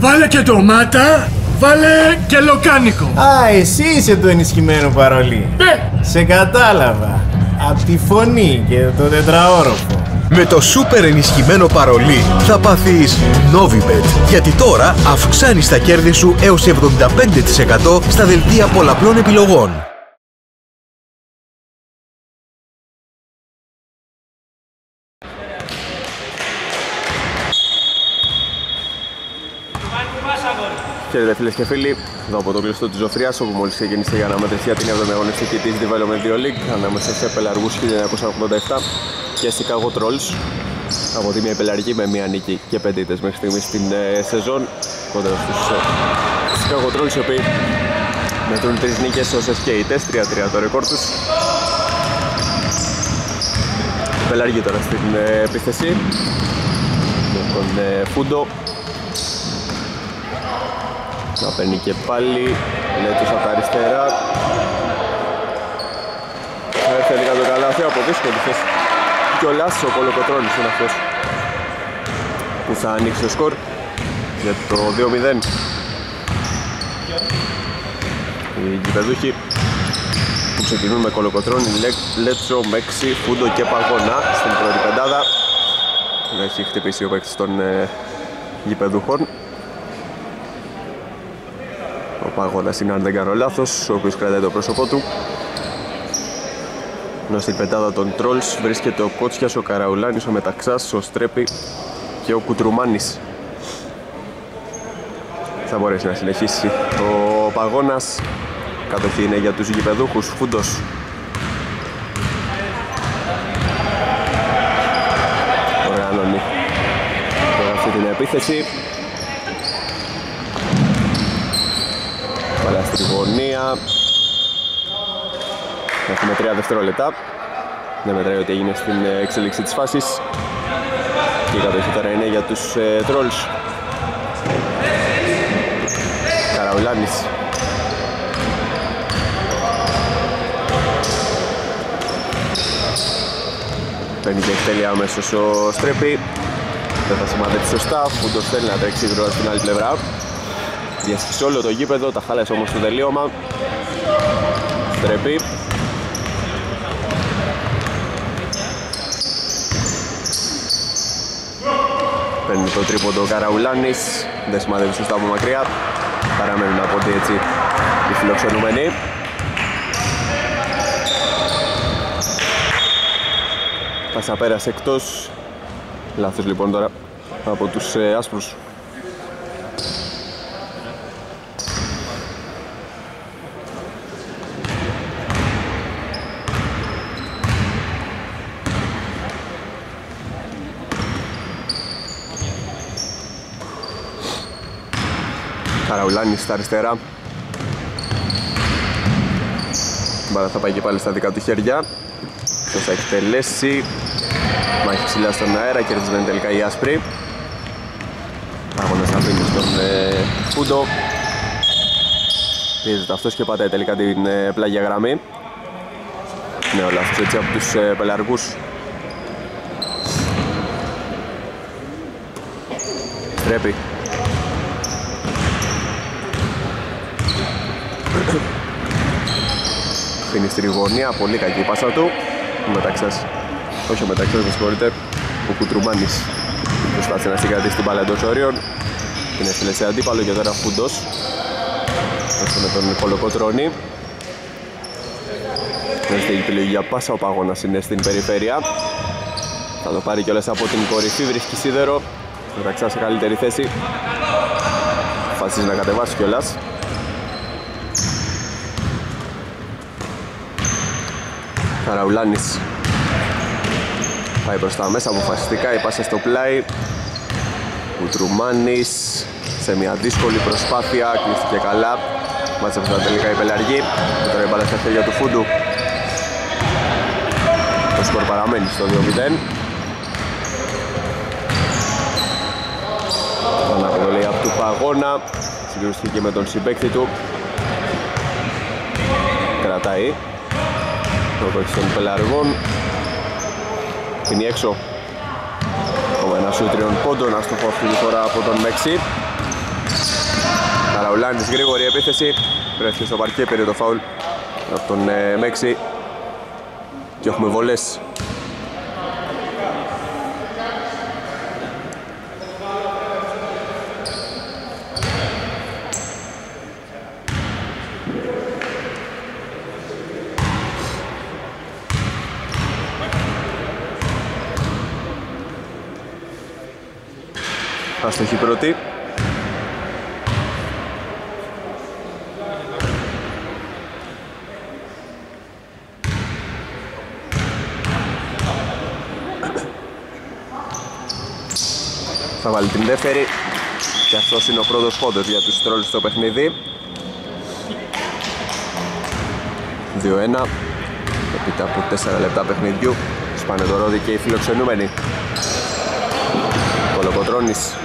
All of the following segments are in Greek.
Βάλε και ντομάτα, βάλε και λοκάνικο. Α, εσύ είσαι το ενισχυμένο παρολί. Ναι. Σε κατάλαβα. Απ' τη φωνή και το τετραόροφο. Με το σούπερ ενισχυμένο παρολί θα πάθεις Novibet, γιατί τώρα αυξάνεις τα κέρδη σου έως 75% στα δελτία πολλαπλών επιλογών. Χαίρετε φίλες και φίλοι, εδώ από το κλειστό της Ζωφρίας, όπου μόλις ξεκίνησε η αναμέτρηση για την 7η αγωνιστική της Development 2 League ανάμεσα σε Πελαργούς 1987 και Chicago Trolls. Από τη μία πελαργή με μία νίκη και 5 ήττες μέχρι στιγμής στην σεζόν κοντά στους Chicago Trolls, οι οποίοι μετρούν 3 νίκες όσες και ήττες, 3-3 το ρεκόρ τους. Πελαργή τώρα στην επίθεση με τον Φούντο. Να παίρνει και πάλι, Λέτος από τα αριστερά. Έρχεται τελικά το καλάθι από δύσκολη θέση. Κιόλας ο Κολοκοτρώνης είναι αυτός που θα ανοίξει το σκορ για το 2-0. Οι γηπεδούχοι που ξεκινούν με Κολοκοτρώνη, Λέτσο, Μέξη, Φούντο και Παγώνα στην πρώτη πεντάδα. Έχει χτυπήσει ο παίκτης των γηπεδούχων. Ο Παγώνας είναι, αν δεν κάνω λάθος, ο οποίος κρατάει το πρόσωπό του. Ενώ στην πεντάδα των Trolls βρίσκεται ο Κότσιας, ο Καραουλάνης, ο Μεταξάς, ο Στρέπη και ο Κουτρουμάνης. Θα μπορέσει να συνεχίσει ο Παγώνας. Κατοχή είναι για τους γηπεδούχους. Φούντος. Οργανώνει τώρα αυτή την επίθεση. Παλιά στη γωνία. Έχουμε 3 δευτερόλεπτα. Δεν μετράει ότι έγινε στην εξέλιξη της φάσης. Και η κατοχή τώρα είναι για τους Trolls. Καραουλάνης. Παίρνει και εκτέλεια αμέσως ο Στρέπη. Δεν θα σημαδέψει σωστά. Φούντος θέλει να τρέξει γρήγορα στην άλλη πλευρά. Διασχίσει όλο το γήπεδο, τα χάλασε όμως το τελείωμα. Στρέπη. Παίρνει το τρίποντο ο Καραουλάνης. Δεν σημαδεύει σωστά από μακριά. Παραμένουν από ότι έτσι οι φιλοξενούμενοι. Πάσα πέρασε εκτός. Λάθος λοιπόν τώρα από τους άσπρους. Καραουλάνης στα αριστερά. Μπάλα θα πάει και πάλι στα δικά του χέρια. Ποιος θα εκτελέσει. Μάχη ψηλά στον αέρα, κερδισμένη τελικά η άσπρη. Αγώνας αφήνει στον Φούντο. Πιέζεται αυτός και πατάει τελικά την πλάγια γραμμή. Ναι, ο λάθος έτσι από τους πελαργούς. Στρέπει. Φύνει στην γωνία, πολύ κακή η πάσα του. Ο Μεταξάς, όχι ο Μεταξάς, με συγχωρείτε, ο Κουτρουμάνης προσπάθησε να συγκρατήσει την μπάλα εντός ορίων. Την έστειλε σε αντίπαλο και τώρα Φούντος. Όσο με τον Κολοκοτρώνη. Δεν στην επιλογή για πάσα, ο Παγώνας είναι στην περιφέρεια. Θα το πάρει κιόλας από την κορυφή, βρίσκει σίδερο. Ο Μεταξάς σε καλύτερη θέση. Φασίζει να κατεβάσει κιόλας. Καραουλάνης πάει προς τα μέσα αποφασιστικά, η πάσα στο πλάι. Κουτρουμάνης σε μια δύσκολη προσπάθεια, κλείστηκε καλά. Μάτσεψε τελικά η πελαργή. Και τώρα η μπάλα στα χέρια του Φούντου. Το σκορ παραμένει στο 2-0. Αναποδολή από του Παγώνα. Συγκρουστήκε με τον συμπαίκτη του. Κρατάει. Το παίξει των πελαργών. Είναι έξω. Ακόμα ένα σου 3 πόντων. Αστοχό αυτή τη φορά από τον Μέξη. Καραουλάνης, γρήγορη επίθεση. Βρέθηκε στο παρκέ, πήρε το φάουλ από τον Μέξη. Και έχουμε βολές. Αστοχή πρώτη. Θα βάλει την δεύτερη και αυτός είναι ο πρώτος πόντος για τους Trolls στο παιχνίδι. 2-1 έπειτα από 4 λεπτά παιχνιδιού. Σπάνε το ρόδι και οι φιλοξενούμενοι. Κολοκοτρώνης.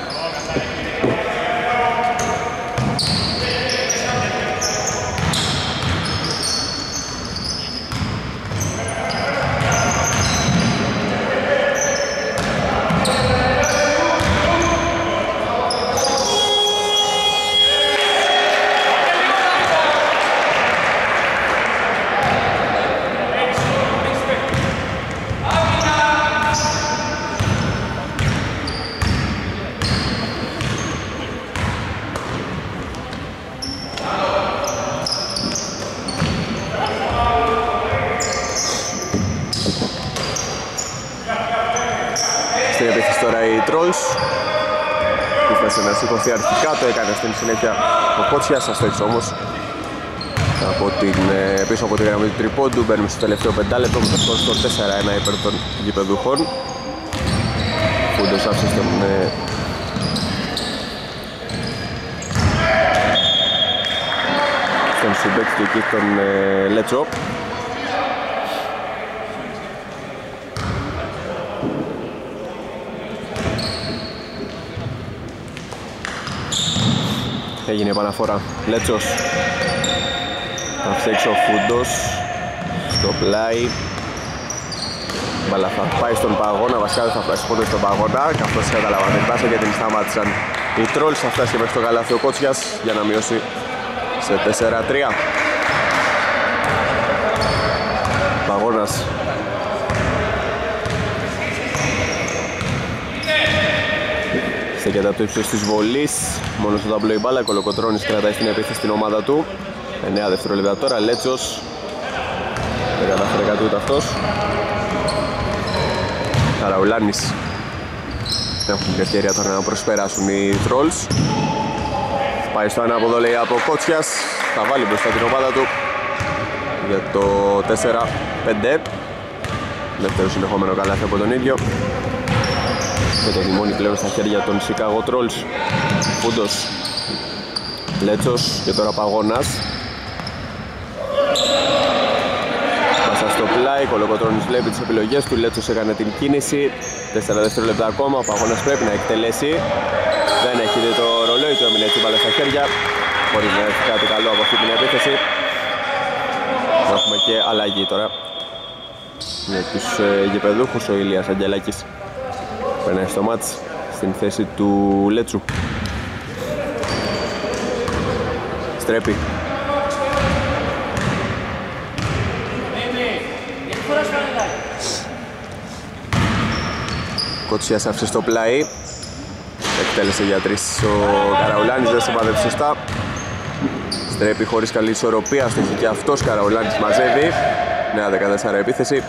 Ήφτασε να σηκωθεί αρχικά, το έκανε στην συνέχεια ο Κότσιας, αστόχησε όμως πίσω από τη γραμμή του τριπόντου. Μπαίνουμε στο τελευταίο πεντάλεπτο με το σκορ στο 4-1 υπέρ των γηπεδούχων. Φούντος άφησε στον συμπέκτη του εκεί τον Λέτσο. Έγινε επαναφορά. Λέτσος. Θα φτιάξει ο Φούντος στο πλάι. Μπαλά θα πάει στον Παγώνα. Βασικά δεν θα φτάσει πότε στον Παγώνα. Καθώς καταλαβαίνετε την πάσα γιατί την σταμάτησαν οι Trolls. Θα φτάσει μέχρι το καλάθι ο Κότσιας για να μειώσει σε 4-3. Παγώνας. Στέκεται από το ύψος της βολής. Μόνο στο ταμπλό η μπάλα. Κολοκοτρώνης κρατάει στην επίθεση στην ομάδα του. 9 δευτερόλεπτα τώρα. Λέτσος. Δεν κατάφερε κάτι ούτε αυτός. Καραουλάνης. Έχουν την ευκαιρία τώρα να προσπεράσουν οι Trolls. Πάει στο ανάποδο λέει από Κότσιας. Θα βάλει μπροστά την ομάδα του για το 4-5. Δεύτερο συνεχόμενο καλάθι από τον ίδιο. Με το τιμόνι πλέον στα χέρια των Chicago Trolls. Φούντος, Λέτσος και τώρα Παγώνας. Πάσα στο πλάι, Κολοκοτρώνης βλέπει τις επιλογές του. Λέτσος έκανε την κίνηση. 4 δευτερόλεπτα ακόμα, ο Παγώνας πρέπει να εκτελέσει. Δεν έχει δει το ρολόι του, έμεινε έτσι μπάλα στα χέρια. Χωρίς να έχει κάτι καλό από αυτή την επίθεση. Έχουμε και αλλαγή τώρα για τους γηπεδούχους. Ο Ηλίας Αγγελάκης περνάει στο μάτς στην θέση του Λέτσου. Στρέπει. Κότσιας άφησε στο πλάι. Εκτέλεσε για 3 ο Καραουλάνης, δεν συμπάδευσε σωστά. Στρέπει χωρίς καλή ισορροπία, στοχή και αυτός. Καραουλάνης μαζεύει. Νέα 14 επίθεση.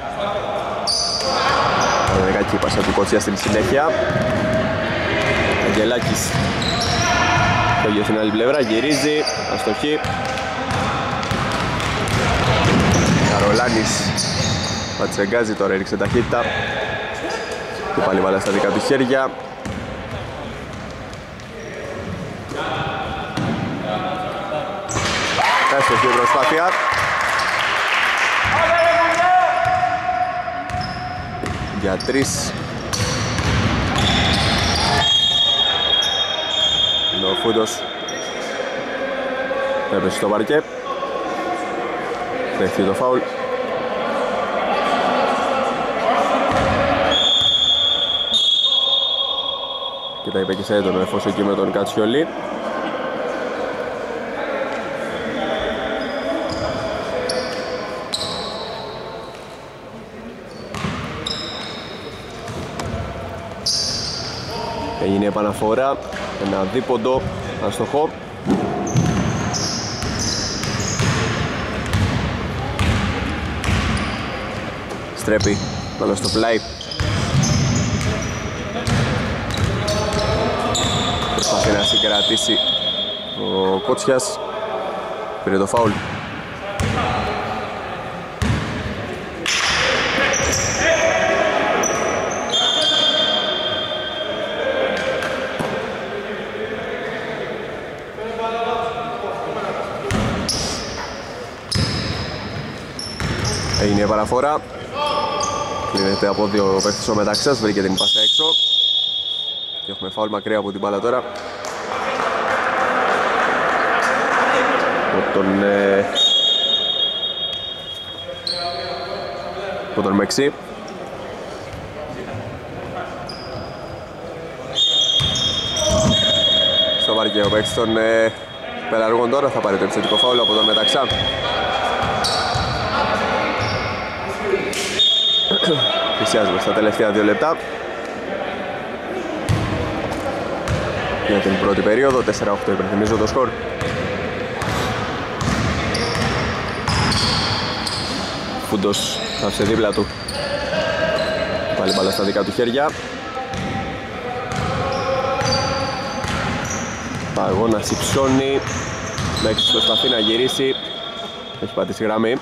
Δεκάκι πάσα του Κότσια στην συνέχεια. Αγγελάκης φεύγει στην άλλη πλευρά, γυρίζει, αστοχή. Καρολάνης πατσεγκάζει, τώρα έριξε ταχύτητα και πάλι βάλε στα δικά του χέρια. Αστοχή προσπάθεια. Για 3. Είναι ο Φούντος. Έπεσε στο παρκέ. Δέχτηκε το φάουλ. Και τα είπε και σε έντονο εφόσον εκεί με τον Κατσιόλη. Έγινε επαναφορά, ένα δίποντο, αστοχό. Στρέπει, μπάλα στο πλάι. Προσπαθεί να συγκρατήσει ο Κότσιας. Πήρε το φάουλ. Έγινε η παραφορά. Κλείνεται από δύο παίκτες ο Μεταξάς, βρήκε την πάσα έξω. Και έχουμε φάουλ μακριά από την μπάλα τώρα. Από τον Μεξί. Στο βάρκε ο παίκτης των Πελαργών τώρα θα πάρει το επιθετικό φάουλ από τον Μεταξά. Πλησιάζουμε στα τελευταία 2 λεπτά για την πρώτη περίοδο. 4-8 υπενθυμίζω το σκορ. Φούντος θα άφησε δίπλα του. Πάλι μπάλα στα δικά του χέρια. Παγώνας υψώνει. Μέξης προσπαθεί να γυρίσει. Έχει πατήσει γραμμή.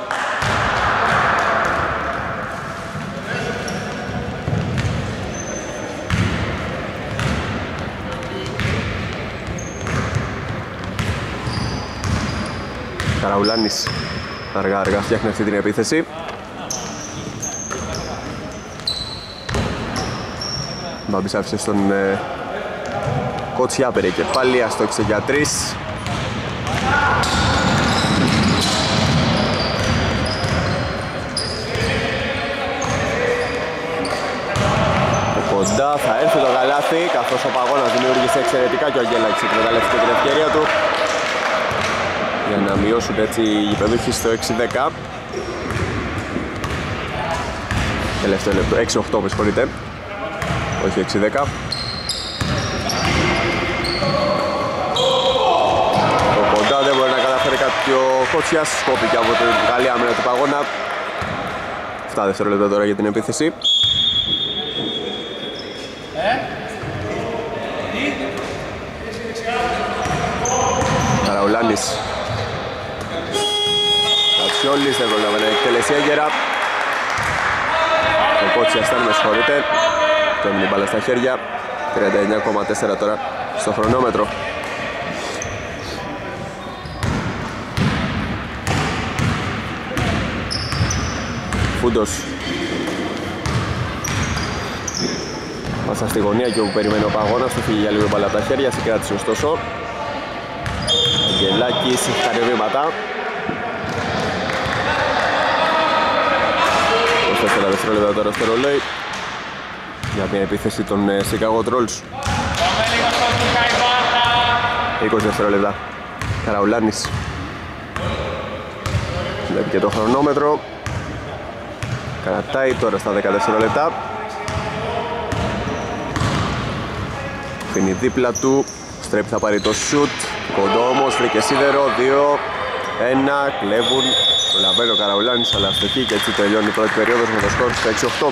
Καραουλάνης αργά φτιάχνει αυτή την επίθεση. Μπάμπης άφησε στον Κότσια, πήρε και πάλι, αστόχησε για 3. Από κοντά θα έρθει το καλάθι, καθώς ο Παγώνας δημιούργησε εξαιρετικά και ο Αγγέλακης εκμεταλλεύτηκε την ευκαιρία του για να μειώσουν έτσι οι γηπεδούχοι στο 6-10. Τελευταίο λεπτό, 6-8 με συγχωρείτε, όχι 6-10. Το κοντά δεν μπορεί να καταφέρει κάτι ο Κότσιας, σκόπηκε από την καλή άμυνα του Παγώνα. 7 δευτερόλεπτα τώρα για την επίθεση. Καραουλάνης. Κατσιόλης, δεν προλάβει να εκτελέσει έγκαιρα. Ο Κότσιας ήταν, με συγχωρείτε. Το έμεινε μπάλα στα χέρια. 39,4 τώρα στο χρονόμετρο. Φούντος. Πάσα στη γωνία και όπου περιμένει ο Παγώνας, του φύγει για λίγο μπάλα από τα χέρια, συγκράτησε ωστόσο. Αγγελάκης, έχει κάνει βήματα. 24 δευτερόλεπτα τώρα στο ρολόι για την επίθεση των Chicago Trolls. 20 δευτερόλεπτα. Καραουλάνης βλέπει και το χρονόμετρο. Κρατάει τώρα στα 10 δευτερόλεπτα. Φύνει δίπλα του. Στρέπει, θα πάρει το shoot. Κοντό όμως, βρήκε σίδερο. 2-1, κλέβουν. Προλαβαίνει ο Καραουλάνης, αλλά αστοχή και έτσι τελειώνει η πρώτη περίοδος με το σκορ στο 6-8.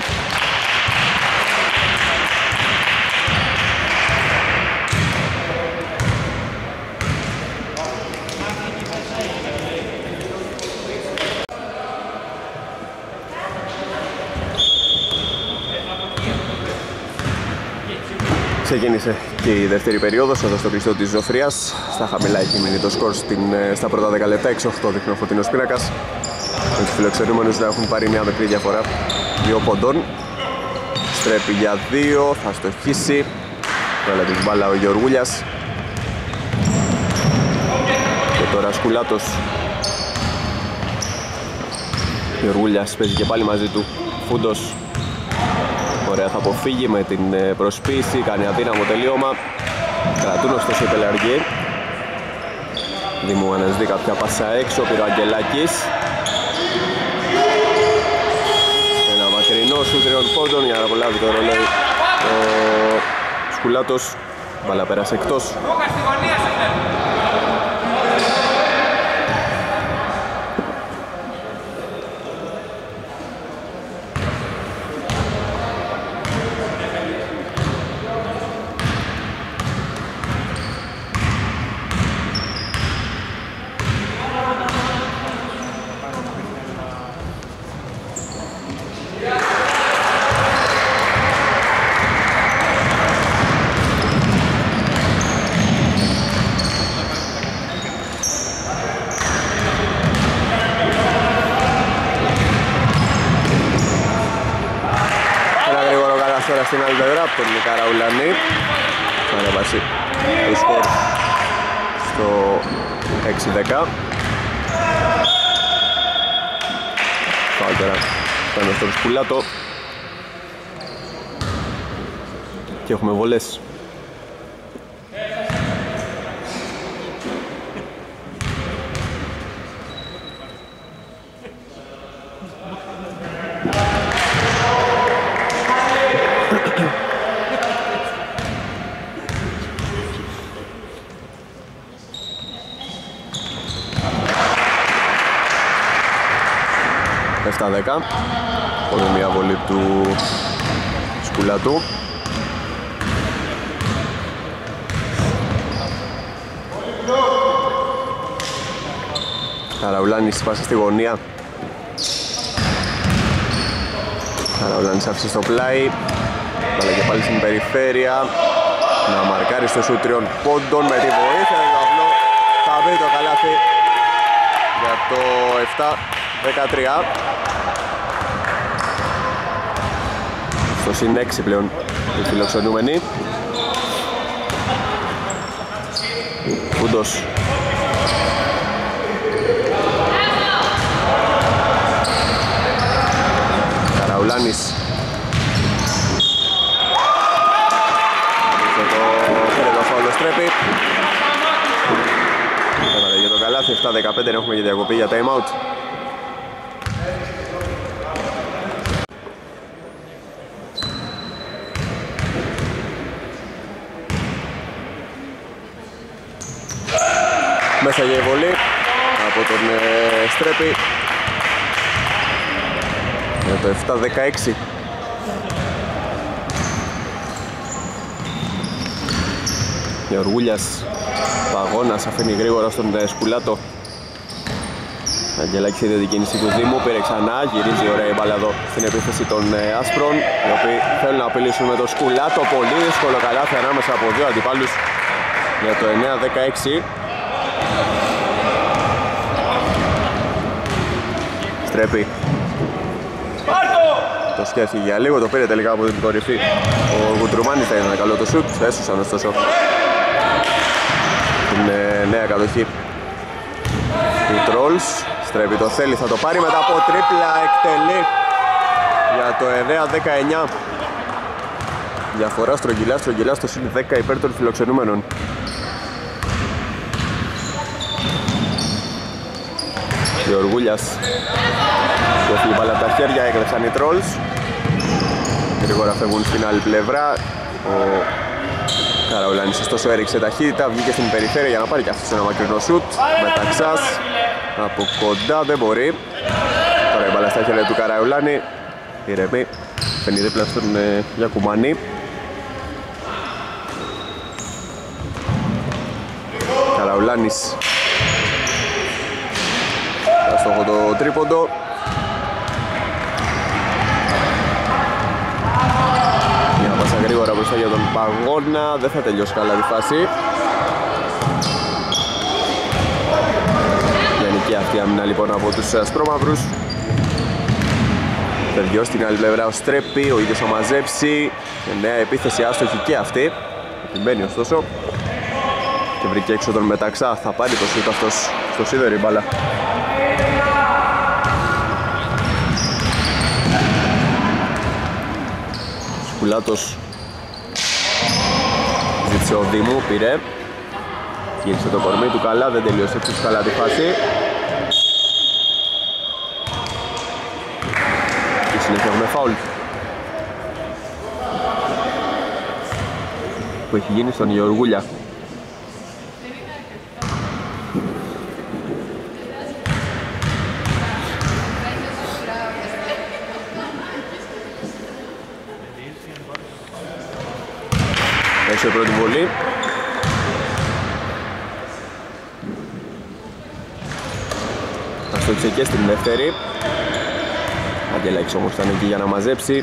Ξεκίνησε και η δεύτερη περίοδος εδώ στο κλειστό της Ζωφρίας. Στα χαμηλά έχει μείνει το σκορ στα πρώτα 10 λεπτά. 6-8 δείχνει ο φωτεινός πίνακας. Με τους φιλοξενούμενους να έχουν πάρει μια μικρή διαφορά 2 ποντών. Στρέπει για 2, θα στοχίσει. Βάλε την μπάλα ο Γεωργούλιας. Και τώρα Σκουλάτος. Γεωργούλιας παίζει και πάλι μαζί του. Φούντος. Ωραία, θα αποφύγει με την προσποίηση, κάνει αδύναμο τελείωμα. Κρατούν ωστόσο οι πελαργοί. Δήμου αναζητεί κάποια πάσα έξω, πήρε ο Αγγελάκης. Ένα μακρινό σου 3 πόντων για να απολάβει το ρολόι ο Σκουλάτος. Μπάλα πέρασε εκτός. Στην άλλη πλευρά από τον Καραουλανή θα ανεβάσει το σκορ στο 6-10. Πάω τώρα πάνω στον Σκουλάτο και έχουμε βολές. Στα 10. Πολύ μια βολή του Σκουλάτου. Καραουλάνης πάσα στη γωνία. Καραουλάνης άφησε στο πλάι. Βάλε και πάλι στην περιφέρεια. Να μαρκάρει στο σουτ 3 πόντων με τη βοήθεια του Καβλό. Θα μπει το καλάθι για το 7-13. Στο συν 6 πλέον οι φιλοξενούμενοι. Κούντος. Καραουλάνης. Και το φέρε το φάουλο στρέπει. Έβαλε για το καλάθι, 7-15 έχουμε και διακοπή για time out. Μέσα για η βολή από τον Στρέπη για το 7-16. Γεωργούλιας Παγώνας αφήνει γρήγορα στον Σκουλάτο. Αγγελάκης είδε την κίνηση του Δήμου, πήρε ξανά, γυρίζει ωραία η μπάλα εδώ στην επίθεση των Άσπρων, οι οποίοι θέλουν να απειλήσουν με το Σκουλάτο. Πολύ δύσκολο καλάθι ανάμεσα από δύο αντιπάλους για το 9-16. Στρέπει. Το σκέφτηκε για λίγο, το πήρε τελικά από την κορυφή. Ο Γουτρουμάνης θα είναι ένα καλό το σουτ, έσωσαν ωστόσο την νέα κατοχή του Τρόλς. Στρέπει, το θέλει, θα το πάρει μετά από τρίπλα, εκτελεί για το 9-19. Διαφορά στρογγυλά στο συν 10 υπέρ των φιλοξενούμενων. Γεωργούλιας που έφυγε μπάλα από τα χέρια, έκλεψαν οι Τρόλς. Γρήγορα φεύγουν στην άλλη πλευρά. Ο Καραουλάνης ωστόσο έριξε ταχύτητα, βγήκε στην περιφέρεια για να πάρει και αυτός ένα μακρινό σουτ. Μεταξάς από κοντά δεν μπορεί. Τώρα η μπάλα στα χέρια του Καραουλάνη. Ηρεμή, φαίνει δίπλα στον Γιακουμάνη. Καραουλάνης στο έχω το τρίποντο. Μια πάσα γρήγορα μπροστά για τον Παγώνα. Δεν θα τελειώσει καλά τη φάση. Γενική αυτή άμυνα λοιπόν από τους ασπρόμαυρους. Παιδιά στην άλλη πλευρά ο Στρέπη, ο ίδιος θα μαζέψει. Νέα επίθεση άστοχη και αυτή. Επιμένει ωστόσο. Και βρήκε έξω τον Μεταξά. Θα πάρει το σούτ αυτός στο σίδερη μπάλα. Σκουλάτος ζήτησε ο Δήμου, πήρε. Γύρισε το κορμί του καλά, δεν τελείωσε εξίσου καλά τη φάση. Και συνέχεια έχουμε φάουλ που έχει γίνει στον Γεωργούλια. Έχει η πρώτη βολή. Αστόχησε και στην δεύτερη. Αγγελάκης όμως ήταν εκεί για να μαζέψει.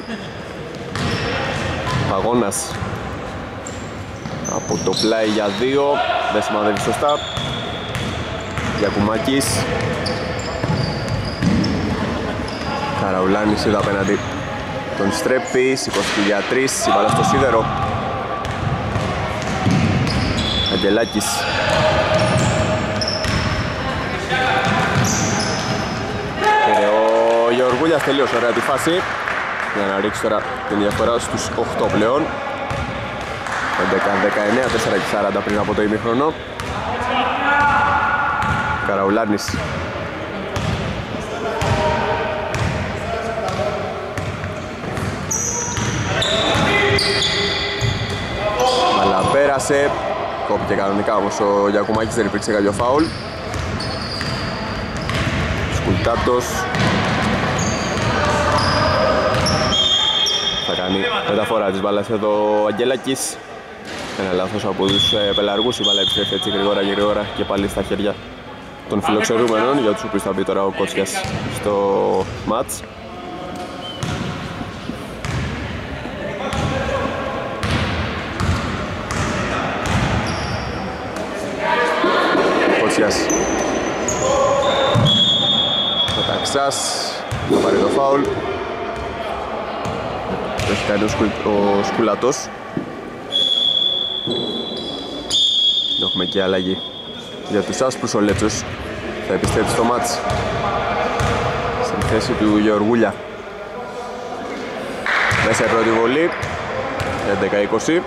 Παγώνας από το πλάι για 2. Δεν σημαδεύει σωστά. Γιακουμάκης. Καραουλάνης είδα απέναντι τον στρέπει. Σηκώθηκε για 3. Η μπάλα στο σίδερο. Αγγελάκης. Πήρε ο Γεωργούλιας, τελείωσε ωραία τη φάση για να ρίξει τώρα την διαφορά στους 8 πλέον. 11-19, 4-40 πριν από το ημίχρονο. Καραουλάνης. Αλλά πέρασε. Κόπηκε κανονικά όμως ο Γιακουμάκης, δεν υπήρξε κάποιο φάουλ. Σκουλτάτος θα κάνει μεταφορά της μπάλας εδώ ο Αγγέλακης. Ένα λάθος από τους πελαργούς, η μπάλα επιστρέφει έτσι γρήγορα και πάλι στα χέρια των φιλοξερούμενων, για τους οποίους θα μπει τώρα ο Κότσιας στο μάτς. Ο Ταξάς θα πάρει το φάουλ. Το έχει κάνει ο Σκουλάτος. Έχουμε και αλλαγή για τους άσπρους. Ο Λέτσος θα επιστρέψει στο μάτς στην θέση του Γεωργούλια. Μέσα η πρώτη βολή 11-20.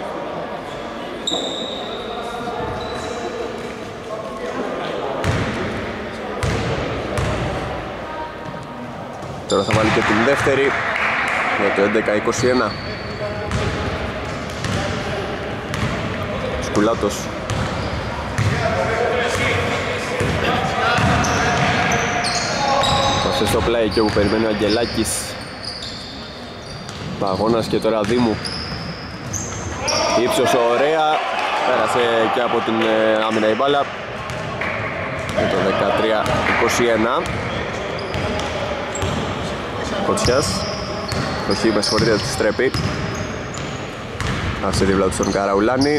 Τώρα θα βάλει και την δεύτερη για το 11-21. Σκουλάτος. Πάσε στο πλάι και όπου περιμένει ο Αγγελάκης. Παγώνας και τώρα Δήμου. Ήψωσε ωραία. Πέρασε και από την άμυνα η μπάλα. Για το 13-21. Κοτσιάς. Όχι, με συγχωρείτε, τη στρέπει. Άφησε δίπλα του στον Καραουλάνη.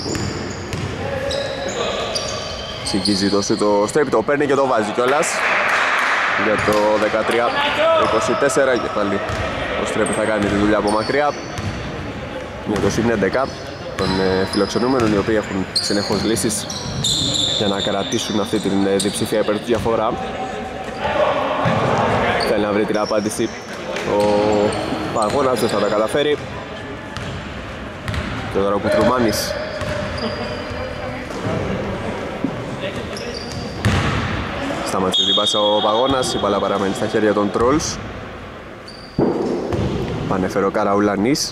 Συγγίζει το σου, το στρέπει, το παίρνει και το βάζει κιόλας. Για το 13-24 και πάλι ο στρέπει θα κάνει τη δουλειά από μακριά. Για το συν 11 των φιλοξενούμενων, οι οποίοι έχουν συνεχώς λύσεις για να κρατήσουν αυτή την διψήφια υπέρ του διαφορά. Θέλει να βρει την απάντηση ο Παγώνας, δεν θα τα καταφέρει. Και τώρα ο Κουτρουμάνης. Σταμάτησε την πάσα ο Παγώνας, η μπάλα παραμένει στα χέρια των Trolls. Πανέφερε ο Καραουλάνης.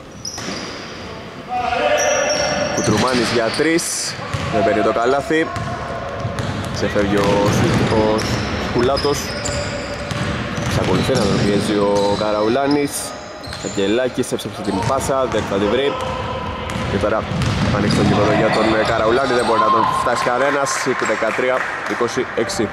Κουτρουμάνης για 3, δεν παίρνει το καλάθι. Ξεφεύγει ο Σκουλάτος. Ακολουθεί να τον πιέζει ο Καραουλάνης. Αγγελάκης έψαξε την πάσα, δεν θα τη βρει. Και τώρα ανοίξει τον κήπεδο για τον Καραουλάνη, δεν μπορεί να τον φτάσει κανένας. 13-26.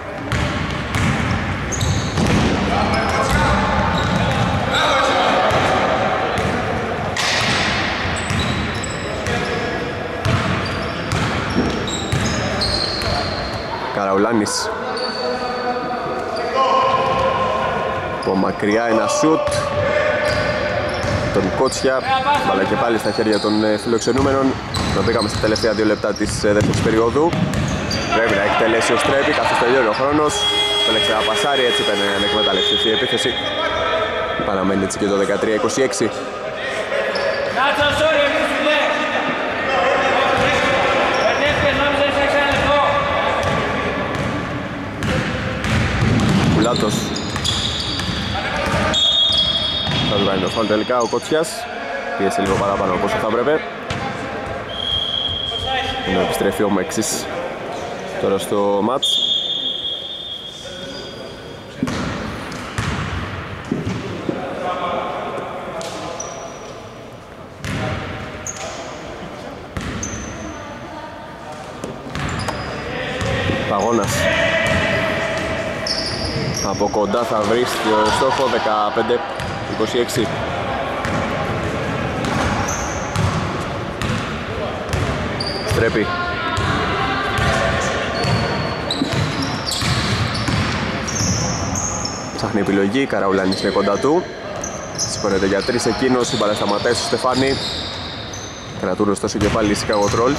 Καραουλάνης. Από μακριά ένα σουτ τον Κότσια, αλλά και πάλι στα χέρια των φιλοξενούμενων. Να πήγαμε στα τελευταία 2 λεπτά της δεύτερης περίοδου. Πρέπει να εκτελέσει ο Στρέπη, καθώς τελειώνει ο χρόνος. Θέλεξε να πασάρει, έτσι παίρνει να εκμεταλλευτεί η επίθεση. Παραμένει έτσι και το 13-26. Κουλάτος. Θα του κάνει το φάουλ τελικά ο Κότσιας. Πίεσε λίγο παραπάνω από όσο θα έπρεπε. Ενώ επιστρέφει ο Μέξης τώρα στο μάτς. Παγώνας. Από κοντά θα βρει στο στόχο 15-26. Στρέπει. Ψάχνει επιλογή, Καραουλάνης είναι κοντά του. Σηκώνεται για 3 εκείνος, η μπάλα σταματάει στο Στεφάνι. Κρατούν ωστόσο και πάλι οι Chicago Trolls.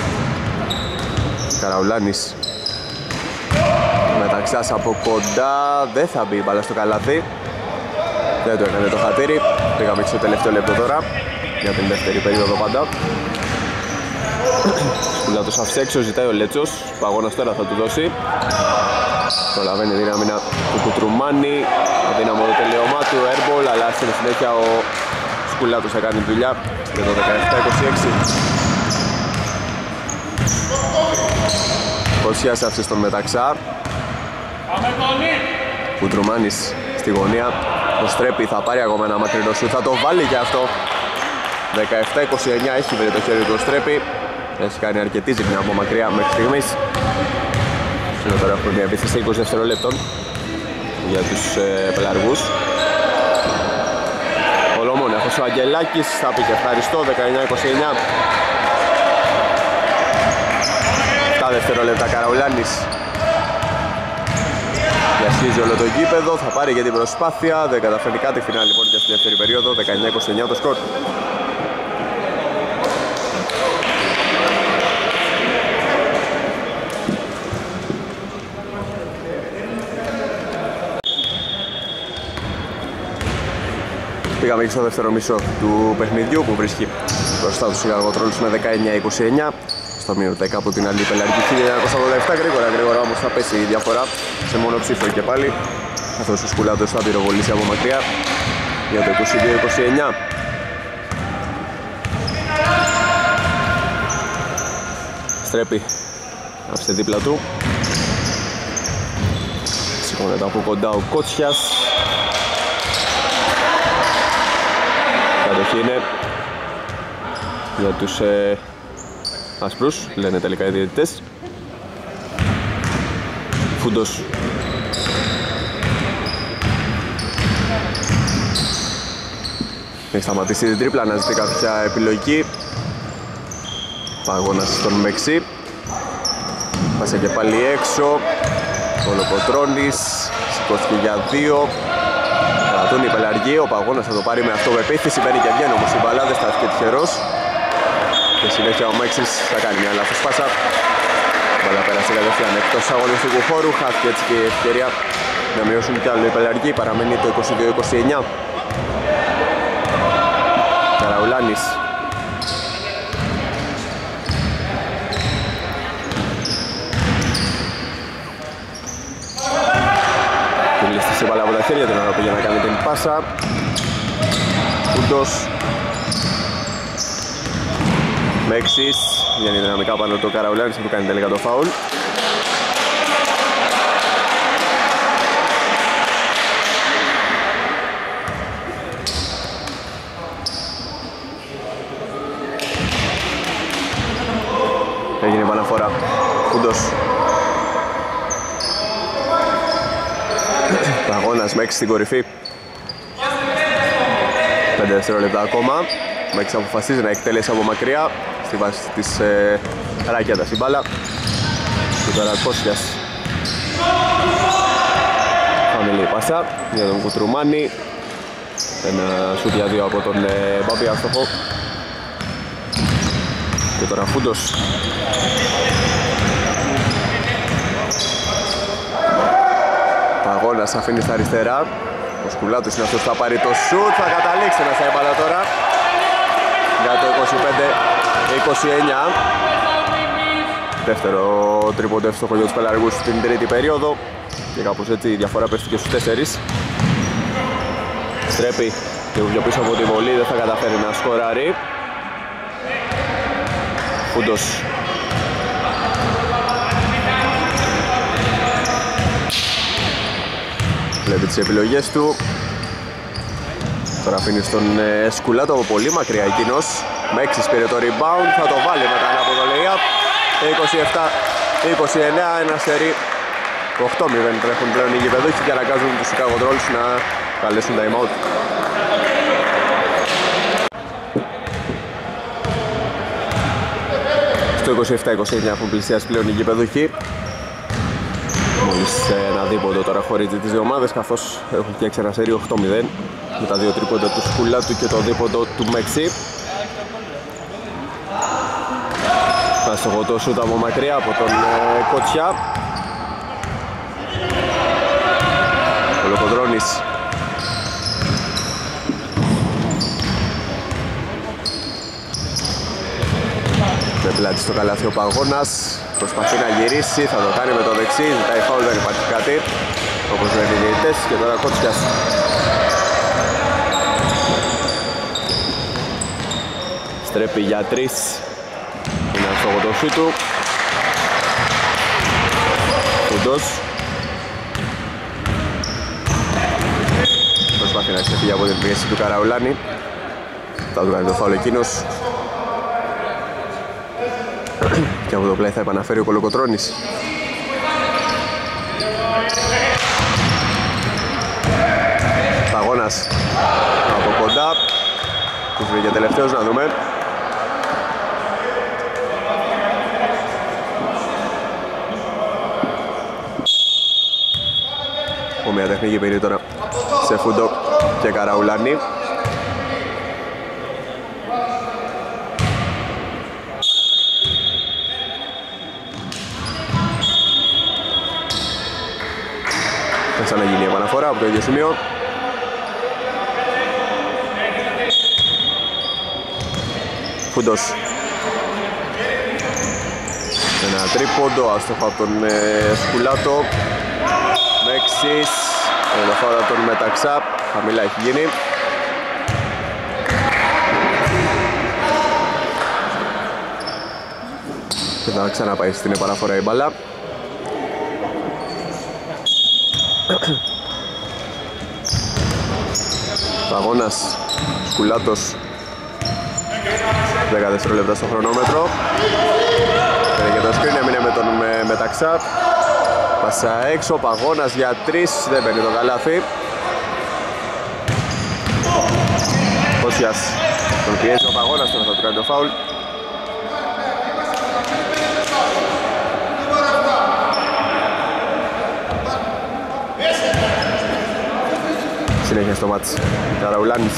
Καραουλάνης. Μεταξάς από κοντά, δεν θα μπει η μπάλα στο καλάθι. Δεν το έκανε το χατήρι. Πήγαμε και στο τελευταίο λεπτό τώρα, για την δεύτερη περίοδο πάντα. Σκουλάτος αφήσει έξω, ζητάει ο Λέτσος. Παγώνας τώρα θα του δώσει. Προλαβαίνει την άμυνα του Κουτρουμάνη. Αδύναμο το τελείωμά του, airball, αλλά στην συνέχεια ο Σκουλάτος θα κάνει δουλειά για το 17-26. Κοσιάς άφησε στον Μεταξά. Κουτρουμάνης στη γωνία. Ο Στρέπη θα πάρει ακόμα ένα μακρινό σουτ, θα το βάλει και αυτό. 17-29 έχει βρει το χέρι του ο Στρέπη. Έχει κάνει αρκετή ζημιά από μακριά μέχρι στιγμής. Ενώ τώρα έχουμε μια επίθεση 20 δευτερολέπτων για τους πελαργούς. Ο Λομόναχος, ο Αγγελάκης θα πει και ευχαριστώ. 19-29. 7 δευτερόλεπτα Καραουλάνης. Διασχίζει όλο το γήπεδο, θα πάρει για την προσπάθεια. Δεν καταφέρνει κάτι, φινάλ λοιπόν και στη δεύτερη περίοδο. 19-29 το σκορ. Πήγαμε και στο δεύτερο μισό του παιχνιδιού που βρίσκει μπροστά τους Chicago Trolls με 19-29. Στο μείον 10 από την άλλη πελαργική 1987. Γρήγορα όμως θα πέσει η διαφορά σε μόνο ψήφο και πάλι, καθώς ο Σκουλάτος θα πυροβολήσει από μακριά για το 22-29. Στρέπει, άφησε δίπλα του. Σηκώνεται από κοντά ο Κότσιας. Κατοχή είναι για τους άσπρους, λένε τελικά οι διαιτητές. Φούντος. Έχει σταματήσει την τρίπλα, αναζητεί κάποια επιλογή. Παγώνας στον Μεξί. Πάσε και πάλι έξω. Ο Λοποτρώνης σηκώθηκε για 2. Κρατούν οι πελαργοί, ο Παγώνας θα το πάρει με αυτοπεποίθηση. Μπαίνει και βγαίνει όμως η μπαλά, δεν στάθηκε τυχερός. Και συνέχεια ο Μέξης θα κάνει μια λάθος πάσα. Μπαλά πέρασε κατευθείαν εκτός αγωνιστικού χώρου. Χάθηκε έτσι και η ευκαιρία να μειώσουν κι άλλο οι πελαργοί. Παραμένει το 22-29. Καραουλάνης. Κλείστησε η μπαλά από τα χέρια, την ώρα πήγε να κάνει την πάσα. Κούντος. Μέξης, βγαίνει δυναμικά πάνω το Καραουλάνης που κάνει τελικά το φάουλ. Έγινε επαναφορά. Κούντος. Παγώνας, Μέξης στην κορυφή. 5 δευτερόλεπτα ακόμα. Μέξης αποφασίζει να εκτελέσει από μακριά στη βάση της ράκετας η μπάλα. Και τώρα Κόσιας. Χαμηλή πάσα για τον Κουτρουμάνη. Ένα σουτ για 2 από τον Μπάμπη άστοχο. Και τώρα Φούντος. Παγώνας αφήνει στα αριστερά. Ο Σκουλάτος είναι αυτός που θα πάρει το σουτ. Θα καταλήξει να σε μπάλα τώρα. για το 25-29. Δεύτερο τρίποντο εύστοχο για τους πελαργούς στην τρίτη περίοδο και κάπως έτσι η διαφορά πέφτει και στους 4. Στρέπει λίγο πιο πίσω από τη βολή, δεν θα καταφέρει να σκοράρει. Φούντος. Βλέπει τις επιλογές του. Τώρα αφήνει στον Σκουλάτο από πολύ μακριά εκείνος. Μέξης πήρε το rebound, θα το βάλει μετά από το lay-up. 27-29, ένα σερί. 8-0 τρέχουν πλέον οι γηπεδούχοι και αναγκάζουν τους Chicago Trolls να καλέσουν time out. Στο 27-29 έχουν πλησιάσει πλέον οι γηπεδούχοι. Μόλις ένα δίποντο τώρα χωρίζει τις δύο ομάδες, καθώς έχουν φτιάξει ένα σερί 8-0 με τα δύο τρίποντα του Σκουλάτου και το δίποντο του Μέξη. Άστοχο το σούτ από μακριά από τον Κότσια. Ο Λοκοντρώνης. Με πλάτη στο καλάθι ο Παγώνας. Προσπαθεί να γυρίσει, θα το κάνει με το δεξί. Ζητάει φάουλ, δεν υπάρχει κάτι. Όπως λένε οι διαιτητές. Και τώρα Κότσιας. Στρέπει για 3. Είναι αστόχο το σούτ του. Φούντος. Προσπαθεί να ξεφύγει από την πίεση του Καραουλάνη. Θα του κάνει το φάουλ εκείνος. Και από το πλάι θα επαναφέρει ο Κολοκοτρώνης. Παγώνας από κοντά. Τους βρήκε τελευταίος, να δούμε. Μια τεχνική πήρε τώρα σε Φούντο και Καραουλάνη. Θα ξαναγίνει η επαναφορά από το ίδιο σημείο. Φούντος. Ένα τρίποντο, άστοχο από τον Σκουλάτο. Μέξης, το φάουλ από τον Μεταξά, χαμηλά έχει γίνει. Και θα ξαναπάει στην επαναφορά η μπάλα. Παγώνας, Σκουλάτος. 10 δευτερόλεπτα στο χρονόμετρο. Πήρε και το screen, έμεινε με τον Μεταξά. Πάσα έξω, Παγώνας για 3, δεν μπαίνει το καλάθι. Κότσιας, τον πιέζει ο Παγώνας, τώρα θα του κάνει το φάουλ. Συνέχεια στο μάτς, Καραουλάνης.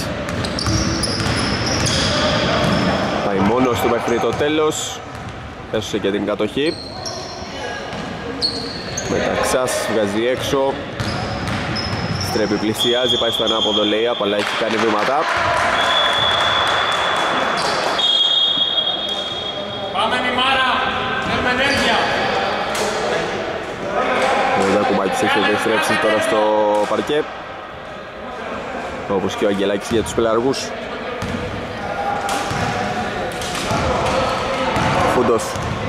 Πάει μόνος του μέχρι το τέλος. Έσωσε και την κατοχή. Μεταξάς βγάζει έξω. Στρέπει, πλησιάζει, πάει στο ανάποδο lay-up, αλλά έχει κάνει βήματα. Πάμε Μιμάρα, θέλουμε ενέργεια. Ο Δακουμπάκης έχει επιστρέψει τώρα στο παρκέ, όπως και ο Αγγελάκης για τους πελαργούς. Φούντος.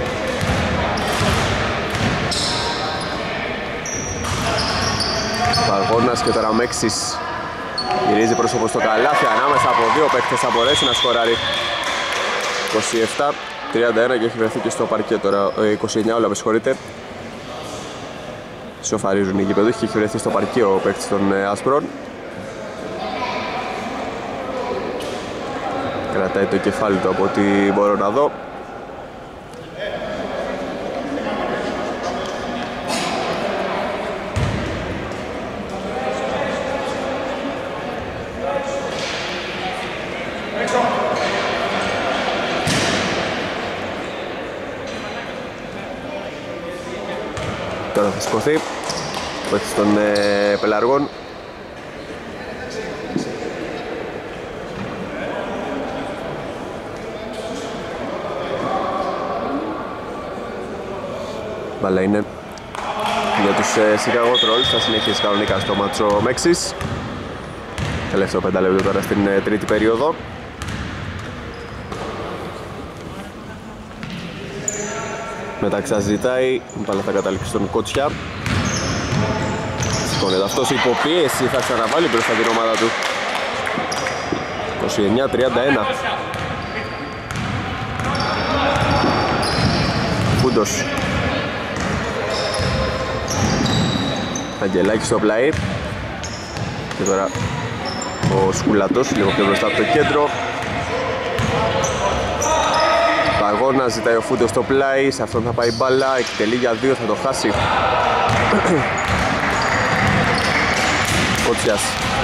Παγώνας και τώρα Μέξης. Γυρίζει πρόσωπο στο καλάθι, ανάμεσα από δύο παίκτες θα μπορέσει να σκοράρει. 27-31 και έχει βρεθεί και στο παρκέ τώρα, 29 όλα με συγχωρείτε. Σοφαρίζουν οι γηπεδούχοι και έχει βρεθεί στο παρκέ ο παίκτης των Άσπρων. Κρατάει το κεφάλι του από ό,τι μπορώ να δω. Τώρα θα σηκωθεί ο παίκτης των πελαργών. Μπάλα είναι για τους Chicago Trolls. Θα συνεχίσει κανονικά στο μάτσο Μέξης. Τελευταίο 5 λεπτό τώρα στην τρίτη περίοδο. Μεταξά ζητάει, η μπάλα θα καταλήξει στον Κότσια. Σηκώνεται αυτός υποπίεση, θα ξαναβάλει μπροστά την ομάδα του. 29-31. Φούντος. Αγγελάκη στο πλάι. Και τώρα ο Σκουλάτος λίγο πιο μπροστά από το κέντρο. Παγώνα ζητάει ο Φούντος στο πλάι, σε αυτόν θα πάει μπάλα, εκτελεί για 2, θα το χάσει. Κότσιας.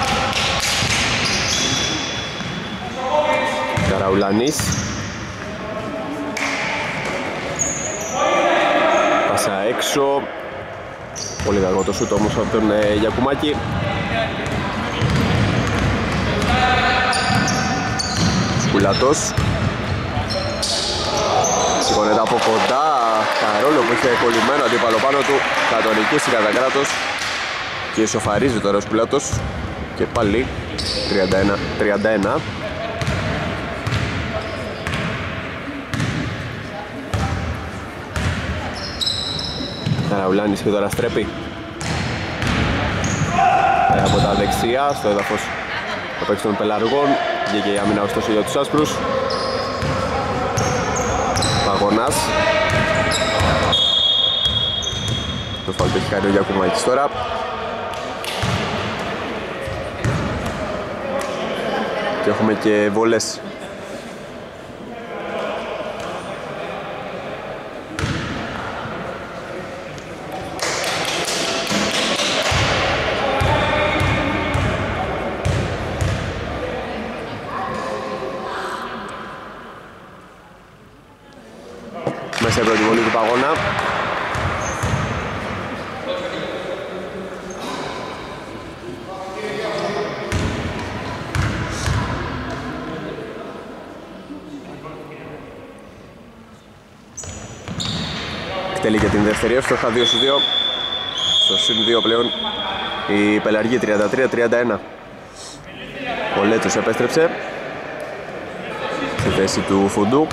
Καραουλάνης. Πάσα έξω. Πολύ κακό το σούτ όμως από τον Γιακουμάκη. Σκουλάτος. Σηκώνεται από κοντά, παρόλο που είχε κολλημένο αντίπαλο πάνω του, θα τον νικήσει κατά κράτος και ισοφαρίζει τώρα ο Σκουλάτος και πάλι 31-31. Καραουλάνης και τώρα στρέπει από τα δεξιά στο έδαφος θα παίξει των Πελαργών, βγήκε η άμυνα ωστόσο για τους άσπρους. Παγωνάς. Το φάουλ το έχει κάνει ο Γιακουμάκης τώρα. Και έχουμε και βολές. Μέσα η πρώτη βολή του Παγώνα. Εκτελεί και την δεύτερη εύστοχα, 2-2. Στο συν 2 πλέον η Πελαργή 33-31. Ο Λέτος επέστρεψε στη θέση του Φουντού.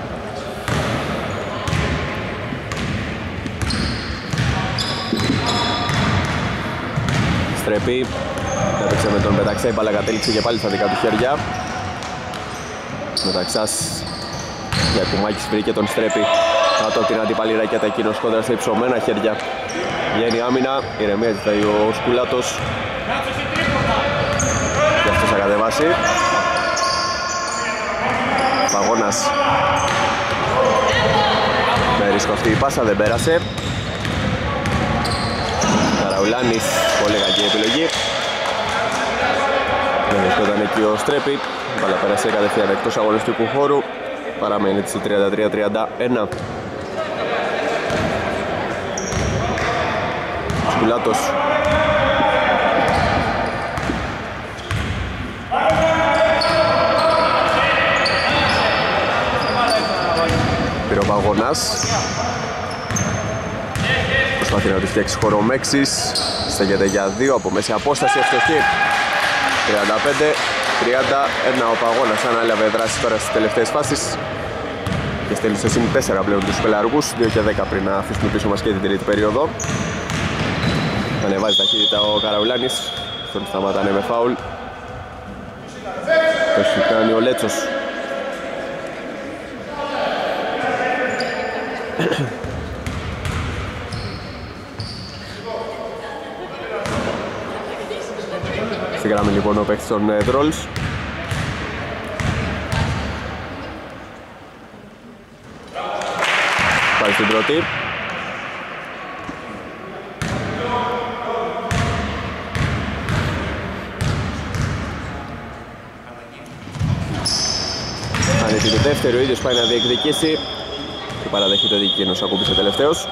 Στρέπει, έπαιξε με τον Μεταξά, η μπάλα κατέληξε και πάλι στα δικά του χέρια. Μεταξάς, Γιακουμάκης βρήκε τον Στρέπει κάτω από την αντίπαλη ρακέτα, εκείνος κόντρα σε υψωμένα χέρια. Βγαίνει άμυνα, ηρεμία ζητάει ο Σκουλάτος και αυτός θα κατεβάσει. Παγώνας με ρίσκο αυτή η πάσα, δεν πέρασε. Καραουλάνης, πολύ κακή επιλογή. Δεν βρισκόταν εκεί ο Στρέπει, μπάλα πέρασε κατευθείαν εκτός αγωνιστικού χώρου. Παραμένει έτσι 33-31. Σκουλάτος. Πήρε ο Παγώνας. Προσπαθεί να του φτιάξει χώρο Μέξης. Στέγεται για 2 από μέση απόσταση, ευστοχή. 35-31 ο Παγώνας ανάλαβε δράση τώρα στις τελευταίες φάσεις και στέλνει στο συν 4 πλέον τους Πελαργούς, 2 και 10 πριν να αφήσουμε πίσω μας και την τρίτη περίοδο. Ανεβάζει ταχύτητα ο Καραουλάνης, τον σταματάνε με φάουλ. Το έχει κάνει ο Λέτσος. Στη γραμμή λοιπόν ο παίκτης των Trolls. Πάει στην πρώτη. Ανέβει το δεύτερο, ο ίδιος πάει να διεκδικήσει και παραδέχεται ότι εκείνος ακούμπησε τελευταίος.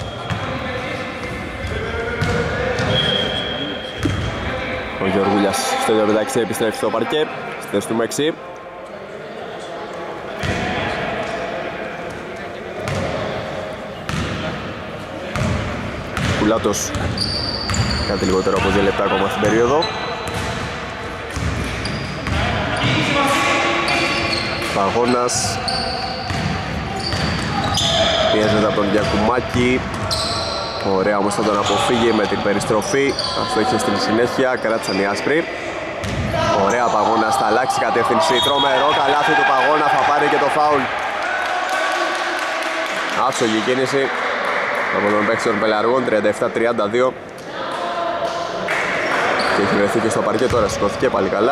Ο Γεωργούλιας στο ίδιο μεταξύ επιστρέφει στο παρκέ, στη θέση του Μέξη. Σκουλάτος κάτι λιγότερο από 2 λεπτά ακόμα στην περίοδο. Παγώνας πιέζεται από τον Γιακουμάκη. Ωραία όμως θα τον αποφύγει με την περιστροφή. Αυτό είχε στην συνέχεια, κράτησαν οι άσπροι. Ωραία Παγώνας, θα αλλάξει κατεύθυνση. Τρομερό καλάθι του Παγώνα, θα πάρει και το φάουλ. Άψογη κίνηση από τον παίκτη των Πελαργών, 37-32. Και έχει βρεθεί και στο παρκέ τώρα, σηκώθηκε πάλι καλά.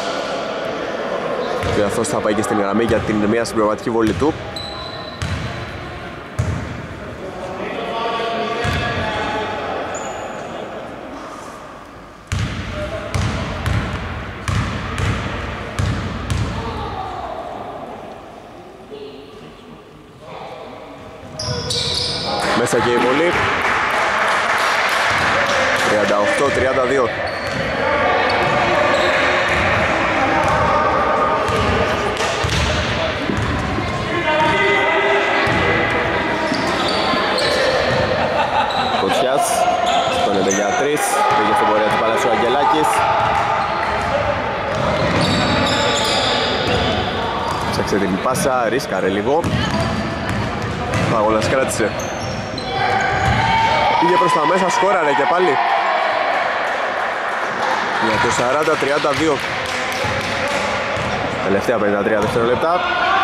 Και αυτός θα πάει και στην γραμμή για την μία συμπληρωματική βολή του. Μέσα και η βολή. 38-32. Κοτσιάς, στόνεται για 3. Πήγε στην πορεία του Παλασίου Αγγελάκης. Ψάξε την πάσα, ρίσκαρε λίγο. Παγώνας κράτησε. Πήγε προς τα μέσα, σκόραρε και πάλι. Για το 40-32. Τελευταία 53 δευτερόλεπτα.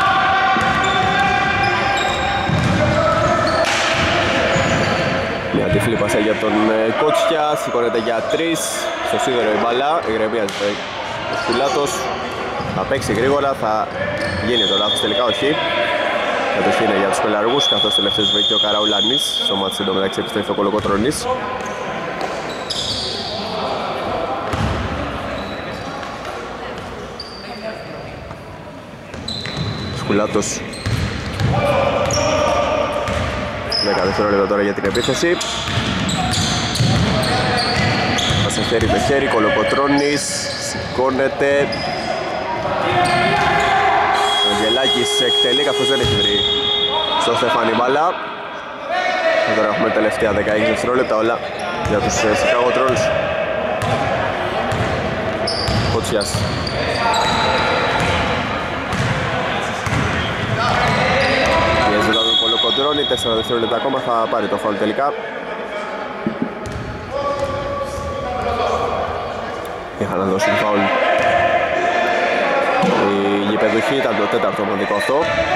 Μια τυφλή πάσα για τον Κότσια, σηκώνεται για 3. Στο σίδερο η μπάλα, ηρεμία ο Σκουλάτος. Θα παίξει γρήγορα, θα γίνει το λάθος τελικά, όχι. Κατοχή είναι για τους Πελαργούς, καθώς τελευταίος βρήκε ο Καραουλάνης. Στο μάτι εντωμεταξύ επιστρέφει ο Κολοκοτρώνης. Σκουλάτος. 10 δευτερόλεπτα τώρα για την επίθεση. Πάσα χέρι με χέρι, Κολοκοτρώνης σηκώνεται. Ο Γελάκης εκτελεί καθώς δεν έχει βρει στο Στεφάνι μπάλα. Και τώρα έχουμε τελευταία 16 δευτερόλεπτα όλα για τους Chicago Trolls. Κότσιας. Πιέζει τον Κολοκοτρώνη, 4 δευτερόλεπτα ακόμα, θα πάρει το φάουλ τελικά. Είχαν να δώσουν φάουλ η γηπεδουχή, ήταν το τέταρτο μοναδικό αυτό.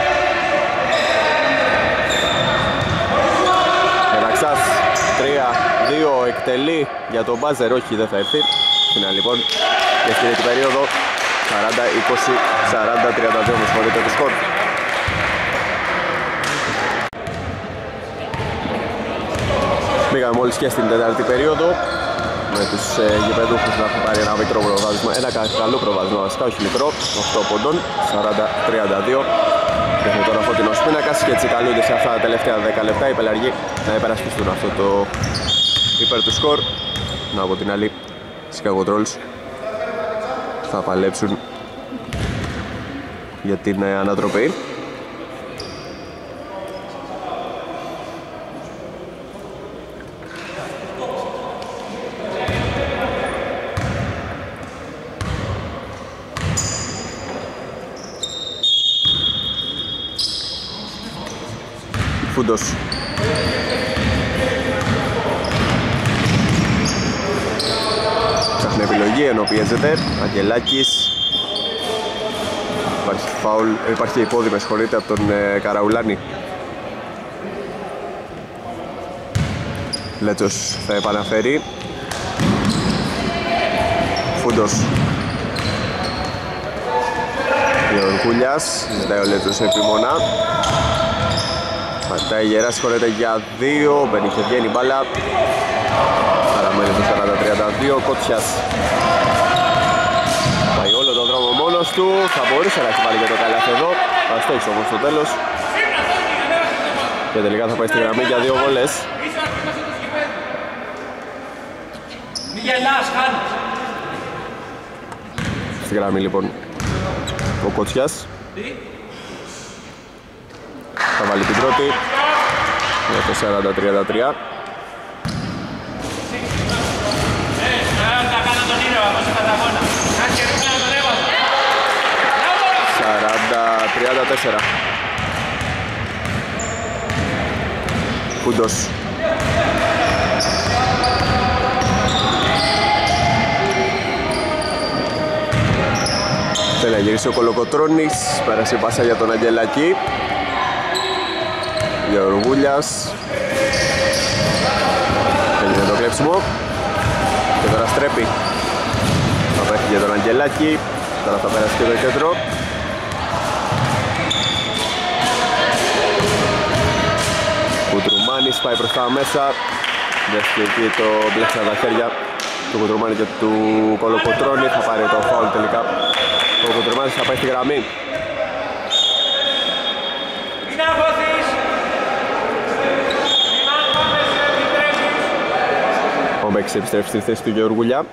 Εναξάς 3-2 εκτελεί για τον μπάζερ, όχι δεν θα έρθει. Φινά λοιπόν και στην τρίτη περίοδο 40-20, 40-32 με συγχωρείτε το σκορ. Πήγαμε μόλις και στην τέταρτη περίοδο με τους γηπεδούχους να έχουν πάρει ένα μικρό προβάδισμα, ένα καλό προβάδισμα βασικά, όχι μικρό, 8 πόντων, 40-32. Έχουμε τώρα φωτεινός πίνακας και έτσι καλούνται σε αυτά τα τελευταία 10 λεπτά οι Πελαργοί να υπερασπιστούν αυτό το υπέρ του σκορ. Να από την άλλη, Chicago Trolls θα παλέψουν για την ανατροπή. Φούντος. Ψάχνει επιλογή ενώ πιέζεται. Αγγελάκης. Υπάρχει φάουλ, υπάρχει υπόδη με συγχωρείτε από τον Καραουλάνη. Λέτσος θα επαναφέρει. Φούντος. Γεωργούλιας. Ζητάει ο Λέτσος επιμονά. Πατάει γερά, συγχωρείται για 2, μπαίνει και βγαίνει μπάλα. Παραμένει το 40-32, Κότσιας. Πάει όλο τον δρόμο μόνος του, θα μπορούσε να έχει βάλει και το καλάθι εδώ. Αστόχησε όμως στο τέλος. Και τελικά θα πάει στη γραμμή για 2 βολές. Μη γελάς, χάνεις. Στη γραμμή λοιπόν ο Κότσιας. Θα βάλει την πρώτη για το 40-33. ...40-34. Κούντος. Θέλει να γυρίσει ο Κολοκοτρώνης, πέρασε η πάσα για τον Αγγελάκη. Γεωργούλιας. Έγινε το κλέψιμο. Και τώρα στρέπει. Θα πέφτει για τον Αγγελάκη. Τώρα θα πέρασε και το κέντρο. Κουτρουμάνης πάει προς τα μέσα. Δέχτηκε εκεί το μπλέξα τα χέρια του Κουτρουμάνη και του Κολοκοτρώνη. Θα πάρει το φάουλ τελικά. Ο Κουτρουμάνης θα πάει στη γραμμή. Ο Μέξης επιστρέφει στη θέση του Γεωργούλια.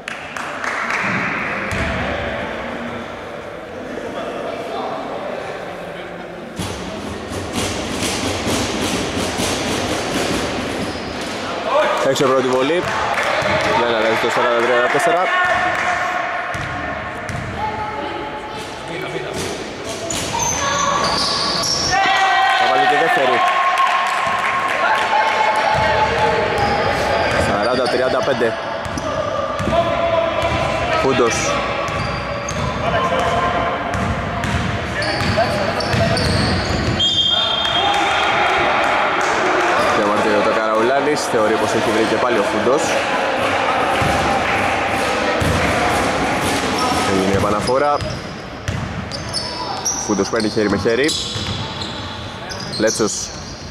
Έξω πρώτη βολή. Δεν αλλάζει το 43-4. Θα βάλει και δεύτερη. 40-35. Φούντος. Διαμαρτύρεται το Καραουλάνης, θεωρεί πως έχει βρει και πάλι ο Φούντος. Έγινε η επαναφορά. Φούντος παίρνει χέρι με χέρι. Λέτσος.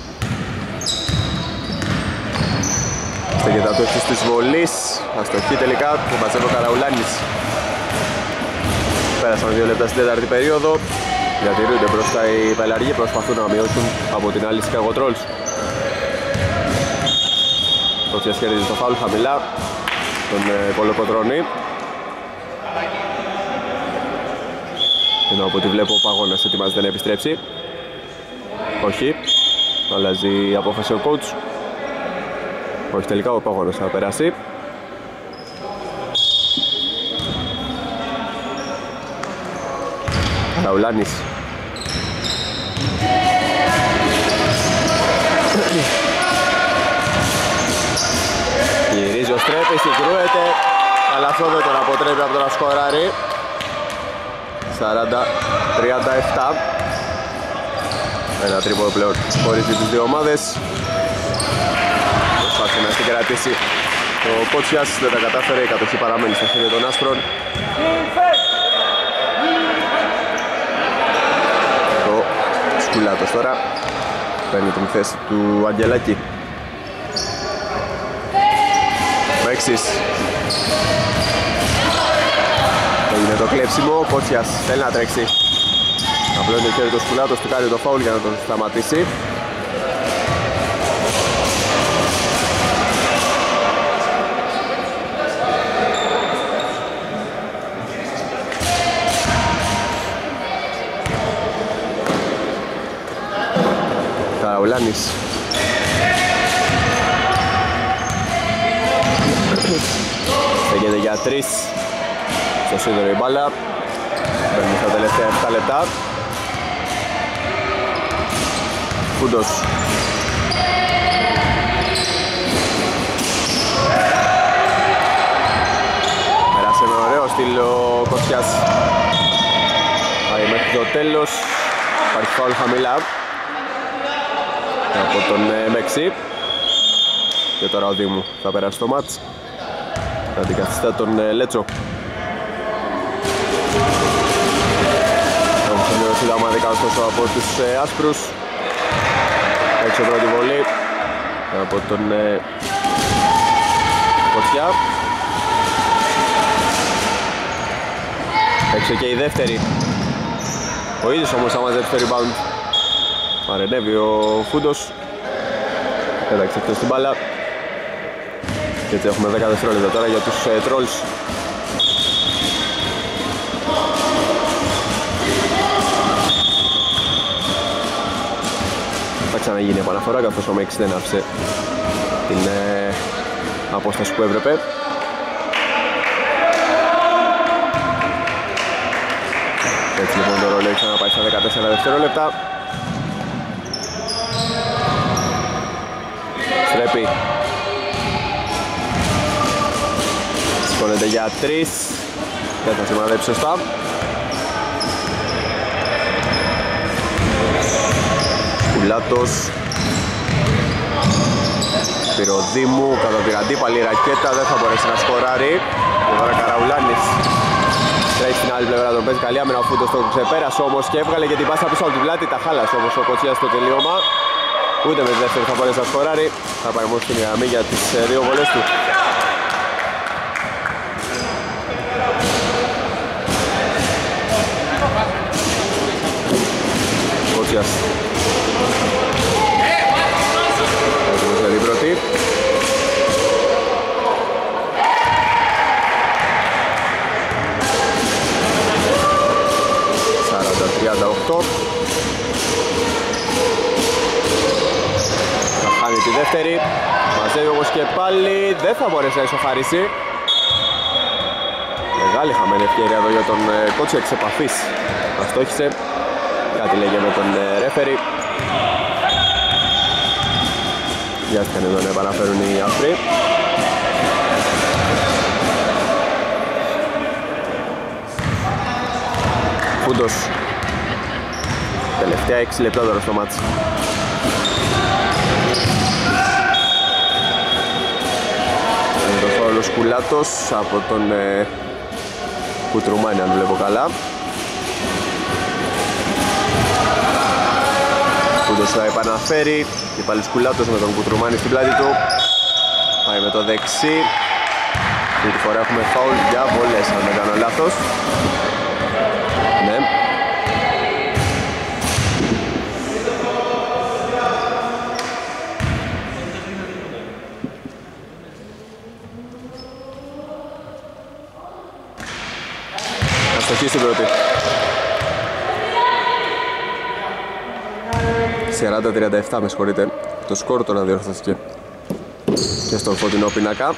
Στέκεται το ύψος της βολής. Αστοχή τελικά, τον μαζεύει ο Καραουλάνης. Πέρασαν 2 λεπτά στην τέταρτη περίοδο. Διατηρούνται μπροστά οι Πελαργοί, προσπαθούν να μειώσουν από την άλλη Chicago Trolls. Κότσιας κέρδιζε το φάουλ χαμηλά, τον Κολοκοτρώνη. Ενώ από ό,τι βλέπω ο Παγώνας ετοιμάζεται να επιστρέψει. Όχι, αλλάζει η απόφαση ο coach. Όχι, τελικά ο Παγώνας θα περάσει. Καραουλάνης. Γυρίζει ο Στρέπης, συγκρούεται, αλλά αυτό δεν τον αποτρέπει από το να σκοράρει. 40-37. Ένα τρίποδο πλέον χωρίζει τις δύο ομάδες. Προσπάθησε να συγκρατήσει ο Κότσιας, δεν τα κατάφερε, η κατοχή παραμένει στα χέρια των άσπρων. Το Σκουλάτος τώρα παίρνει την θέση του Αγγελάκη. Μέξης. Έγινε το κλέψιμο, ο Κότσιας θέλει να τρέξει. Απλώνει το χέρι του Σκουλάτος, του κάνει το φάουλ για να τον σταματήσει. Καραουλάνης. Στέκεται για 3 στο σύνδερο η μπάλα. Μπαίνει στα τελευταία 7 λεπτά. Φούντος. Πέρασε με ωραίο στυλ ο Κοτσιάς. Πάει μέχρι το τέλος. Υπάρχει φάουλ χαμηλά από τον Μέξη. Και τώρα ο Δήμου θα περάσει το μάτς. Θα αντικαθιστά τον Λέτσο. Έχουν σημειώσει τα ομαδικά ωστόσο από τους άσπρους. Έξω πρώτη βολή από τον Κοτσιά. Έξω και η δεύτερη. Ο ίδιος όμως θα μαζέψει το rebound. Παρενέβη ο Φούντος. Έταξε εκτός την μπάλα. Και έτσι έχουμε 10 δευτερόλεπτα τώρα για τους Trolls. Θα ξαναγίνει επαναφορά καθώς ο Μέξ δεν άφησε την απόσταση που έπρεπε. Έτσι λοιπόν το ρολόι ξαναπάει στα 14 δευτερόλεπτα. Στρέπει. Σηκώνεται για 3. Δεν θα σημαδέψει σωστά. Σκουλάτος. Πυροδήμου κατά την αντίπαλη ρακέτα, δεν θα μπορέσει να σκοράρει. Και τώρα Καραουλάνης τρέχει στην άλλη πλευρά, τον παίζει καλή άμυνα, ο Φούντος τον ξεπέρασε όμως και έβγαλε και την πάσα πίσω από την πλάτη. Τα χάλασε όμως ο Κοτσιάς στο τελείωμα. Ούτε με τη δεύτερη θα μπορέσει να σκοράρει. Θα πάει μόνο στην γραμμή για τις δύο βολές του. Κοτσιάς. Έτοιμος για την πρώτη. Θα χάνει τη δεύτερη. Μαζεύει όμως και πάλι. Δεν θα μπορέσει να ισοφαρίσει. Μεγάλη χαμένη ευκαιρία εδώ για τον Κότσια εξ επαφής. Αστόχησε. Κάτι λέγε με τον ρέφερι. Βιάστηκαν εδώ να επαναφέρουν οι άσπροι. Φούντος. Τελευταία 6 λεπτά τώρα στο μάτς. Είναι το φάουλο Σκουλάτος από τον Κουτρουμάνη, αν βλέπω καλά. Φούντος θα επαναφέρει και πάλι Σκουλάτος με τον Κουτρουμάνη στην πλάτη του. Πάει με το δεξί. Αυτή τη φορά έχουμε φάουλ για βολές, αν δεν κάνω λάθος. Ναι. Αστοχή στην πρώτη. 40-37, με συγχωρείτε. Το σκορ τώρα διορθώθηκε και στον φωτεινό πινακά.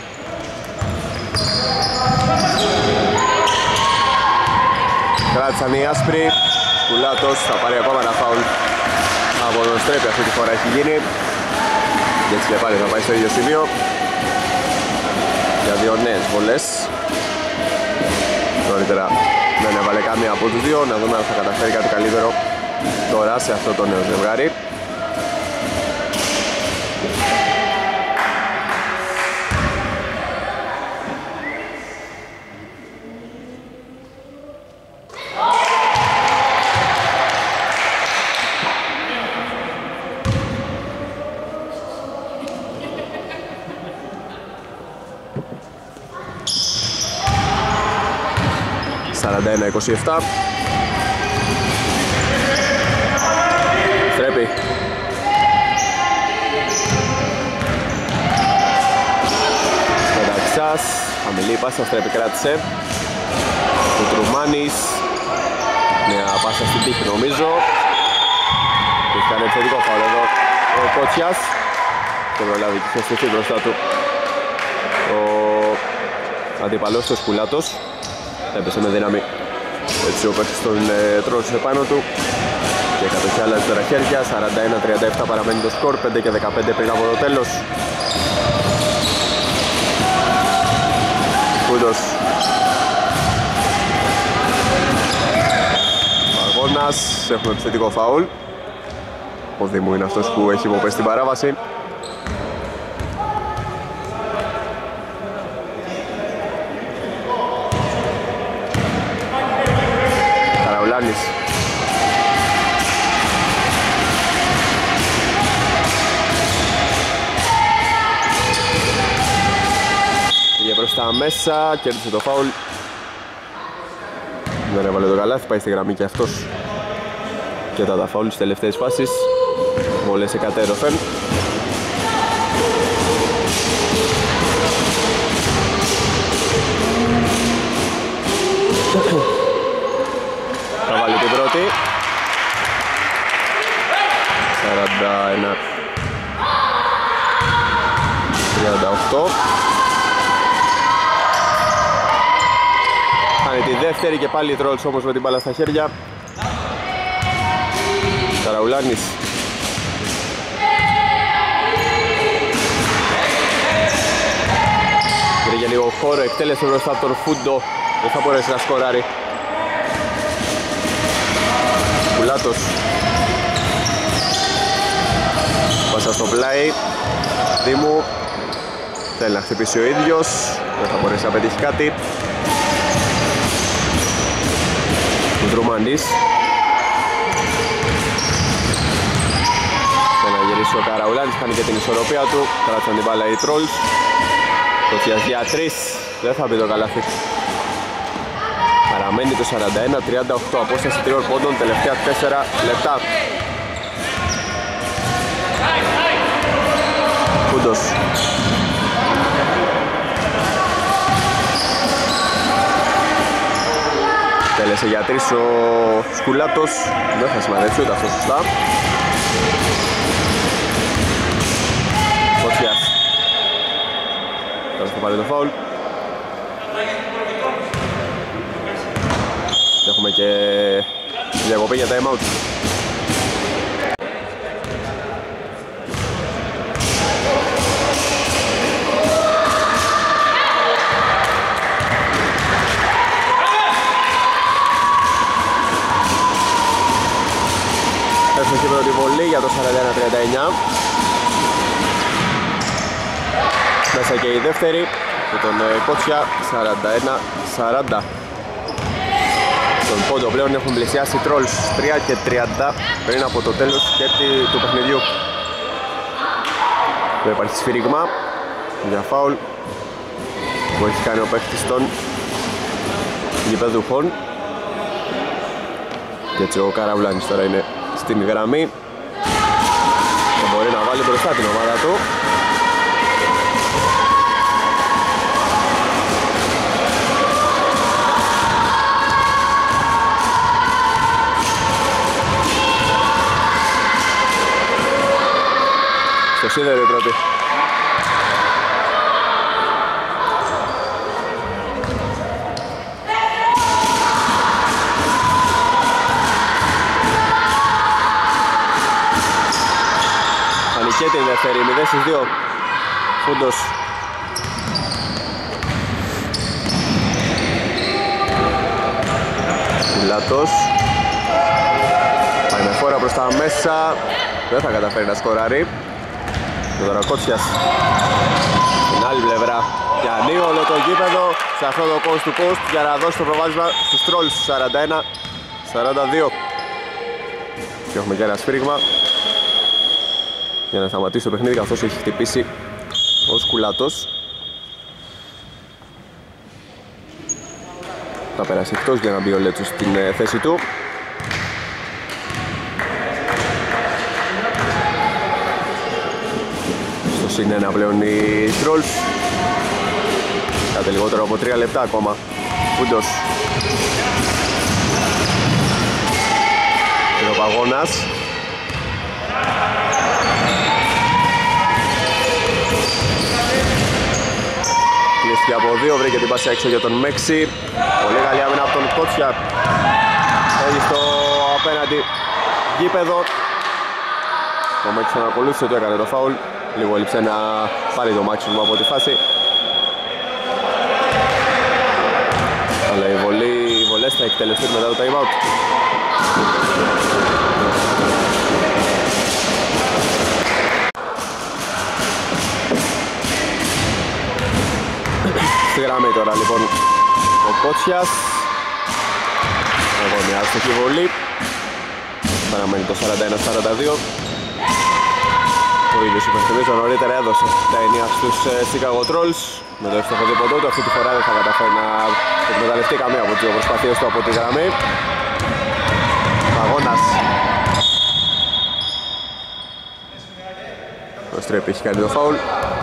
Κράτησαν οι άσπροι. Σκουλάτος θα πάρει ακόμα ένα φάουλ από τον Στρέπη, αυτή τη φορά έχει γίνει. Και έτσι και πάλι θα πάει στο ίδιο σημείο για δύο νέες βολές. Νωρίτερα δεν έβαλε καμία από τους δύο. Να δούμε αν θα καταφέρει κάτι καλύτερο τώρα σε αυτό το νέο ζευγάρι. Ένα 27. Στρέπει. Μεταξάς. Χαμηλή πάσα, Στρέπει κράτησε. Κουτρουμάνης. Μια πάσα στην τύχη νομίζω. Έχει κάνει επιθετικό φάουλ εδώ ο Κότσιας. Και προλάβει και είχε στηθεί μπροστά του ο αντιπαλός του Σκουλάτος. Έπεσε με δύναμη. Έτσι ο παίκτης τον τρώσει επάνω του και κατοχή άλλαζε τώρα χέρια. 41-37 παραμένει το σκορ, 5 και 15 πριν από το τέλος. Φούντος. Βαγώνας, έχουμε επιθετικό φάουλ. Ο Δήμου είναι αυτός που έχει υποπέσει την παράβαση. Πήγε προς τα μέσα, κέρδισε το φάουλ. Δεν έβαλε το καλάθι, πάει στη γραμμή και αυτός. Και τα φάουλ στις τελευταίες φάσεις. Βολές εκατέρωθεν. Θα βάλει την πρώτη. 41-38. Κάνει τη δεύτερη και πάλι η Τρόλς όμως με την μπάλα στα χέρια. Καραουλάνης. Βρήκε λίγο χώρο, εκτέλεσε μπροστά από τον Φούντο. Δεν θα μπορέσει να σκοράρει. Κουλάτος. Πάσα στο πλάι. Δήμου. Θέλει να χτυπήσει ο ίδιος. Δεν θα μπορέσει να πετύχει κάτι. Κουντρουμανής. Θέλει να γυρίσει ο Καραουλάνης, κάνει και την ισορροπία του. Κράτησαν την μπάλα οι Trolls. Κοτσιάς για 3. Δεν θα μπει το καλάθι. Παραμένει το 41-38, απόσταση 3 πόντων, τελευταία 4 λεπτά. Κούντος. Τέλεσε για 3 ο Σκουλάτος. Δεν θα σημαδέψει ούτε αυτό σωστά. Κοτσιάς. Τώρα θα πάρει το φάουλ. Έχουμε και διακοπή για time out. Έχουμε και πρώτη βολή για το 41-39. Μέσα και η δεύτερη με τον Κότσια 41-40. Τον πόντο πλέον έχουν πλησιάσει Trolls 3 και 30 πριν από το τέλος και του παιχνιδιού. Δεν υπάρχει σφύριγμα για φάουλ που έχει κάνει ο παίκτης των γηπεδούχων. Και έτσι ο Καραβλάνης τώρα είναι στην γραμμή και μπορεί να βάλει μπροστά την ομάδα του. Στο σίδερο η πρώτη. Ανικέτη η δεύτερη, 0-2. Φούντος. Κουλάτος. Πάει με φόρα προς τα μέσα. Δεν θα καταφέρει να σκοράρει. Και τώρα Κότσιας στην άλλη πλευρά και ανοίγει όλο το γήπεδο σε αυτό το coast to coast για να δώσει το προβάδισμα στους Trolls 41-42. Και έχουμε και ένα σφύριγμα για να σταματήσει το παιχνίδι καθώς έχει χτυπήσει ο Σκουλάτος. Θα περάσει εκτός για να μπει ο Λέτσος στην θέση του. Είναι ένα πλέον οι Trolls. Κάτε λιγότερο από 3 λεπτά ακόμα. Φούντος. Είναι ο Παγώνας. Κλείστηκε από 2, βρήκε την πάση έξω για τον Μέξη. Πολύ καλή άμυνα από τον Κότσια. Έχει στο απέναντι γήπεδο. Ο Μέξη τον ακολούθησε, του έκανε το φάουλ. Λίγο έλειψε να πάρει το μάξιμο από τη φάση. Αλλά οι βολές θα εκτελεστούν μετά το time out. Στη γραμμή τώρα λοιπόν ο Κότσιας. Εγώ μια άστοχη βολή. Παραμένει το 41-42. Ο ίδιος υπενθυμίζω νωρίτερα έδωσε τα ενία στους Chicago Trolls με το εύστοχο δίποντό του. Αυτή τη φορά δεν θα καταφέρει να εκμεταλλευτεί καμία από τις προσπαθίες του από τη γραμμή. Παγώνας. Ο Στρέπη έχει κάνει το φάουλ.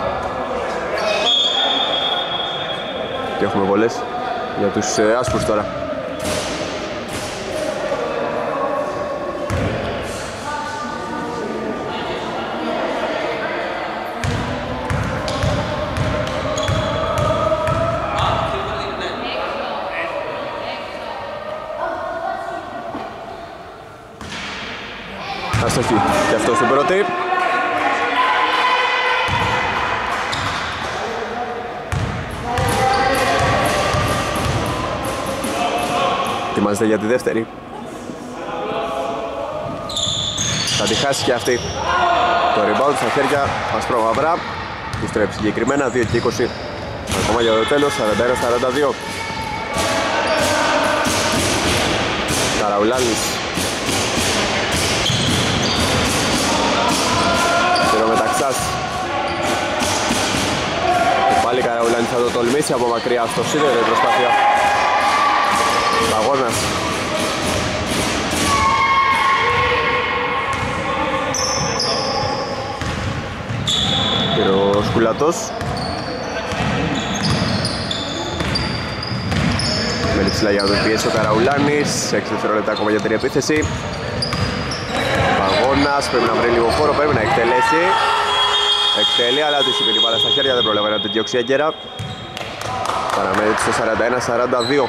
Και έχουμε βολές για τους άσπρους τώρα. άστοχη και αυτό στην πρώτη. Ετοιμάζεται για τη δεύτερη. Θα τη χάσει και αυτή. Το rebound στα χέρια ασπρόμαυρα. Του στρέψει συγκεκριμένα 2 και 20. Ακόμα για το τέλος, 41-42. Καραουλάνης. Μεταξάς. Πάλι Καραουλάνης θα το τολμήσει από μακριά στο σίδερο η προσπάθεια. Παγώνας. Σκουλάτος. Μένει ψηλά για να τον πιέσει ο Καραουλάνης. 6 δευτερόλεπτα ακόμα για την επίθεση. Παγώνας, πρέπει να βρει λίγο χώρο, πρέπει να εκτελέσει. Εκτελεί, αλλά του είπε την μπάλα στα χέρια, δεν προλαβαίνει να την διώξει έγκαιρα. Παραμένει στο 41-42.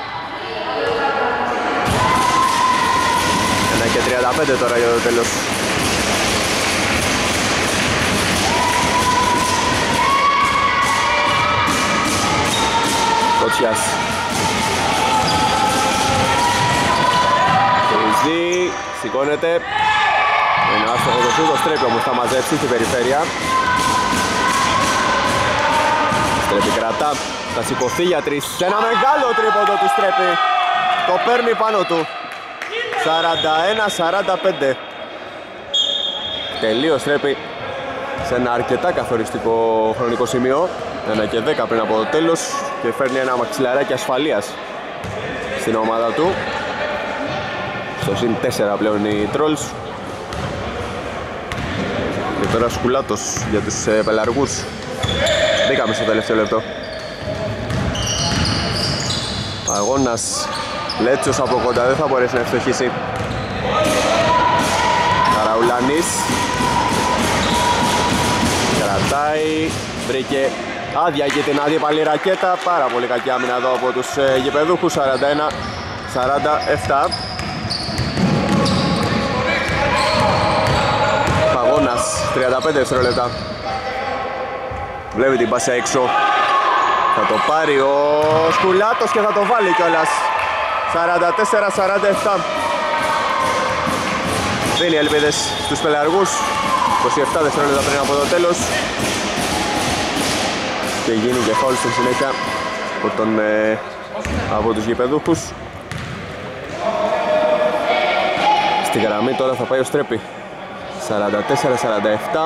1 και 35 τώρα για το τέλος. Κότσιας. Κριζή, σηκώνεται. Είναι άστοχο το σούτ, στρέπει όμως θα μαζέψει στην περιφέρεια. Στρέπει κρατά, θα σηκωθεί για 3. Ένα μεγάλο τρίποντο του Στρέπει. Το παίρνει πάνω του. 41-45. Τελείως Στρέπει σε ένα αρκετά καθοριστικό χρονικό σημείο. 1 και 10 πριν από το τέλος και φέρνει ένα μαξιλαράκι ασφαλείας στην ομάδα του. Στο συν 4 πλέον οι Trolls. Και τώρα Σκουλάτος για τους πελαργούς. Μπήκαμε στο τελευταίο λεπτό. Αγώνας Λέτσος από κοντά, δεν θα μπορέσει να ευστοχίσει. Καραουλάνης. Κρατάει, βρήκε άδεια και την αντίπαλη ρακέτα. Πάρα πολύ κακή άμυνα εδώ από τους γηπεδούχους. 41-47. Παγώνας, 35 δευτερόλεπτα. Βλέπει την πάση έξω. Θα το πάρει ο Σκουλάτος και θα το βάλει κιόλας. 44-47. Δίνει ελπίδες στους πελαργούς. 27 δευτερόλεπτα πριν από το τέλος. Και γίνει και φάουλ στη συνέχεια από τους γηπεδούχους. Στη γραμμή τώρα θα πάει ο Στρέπει. 44-47.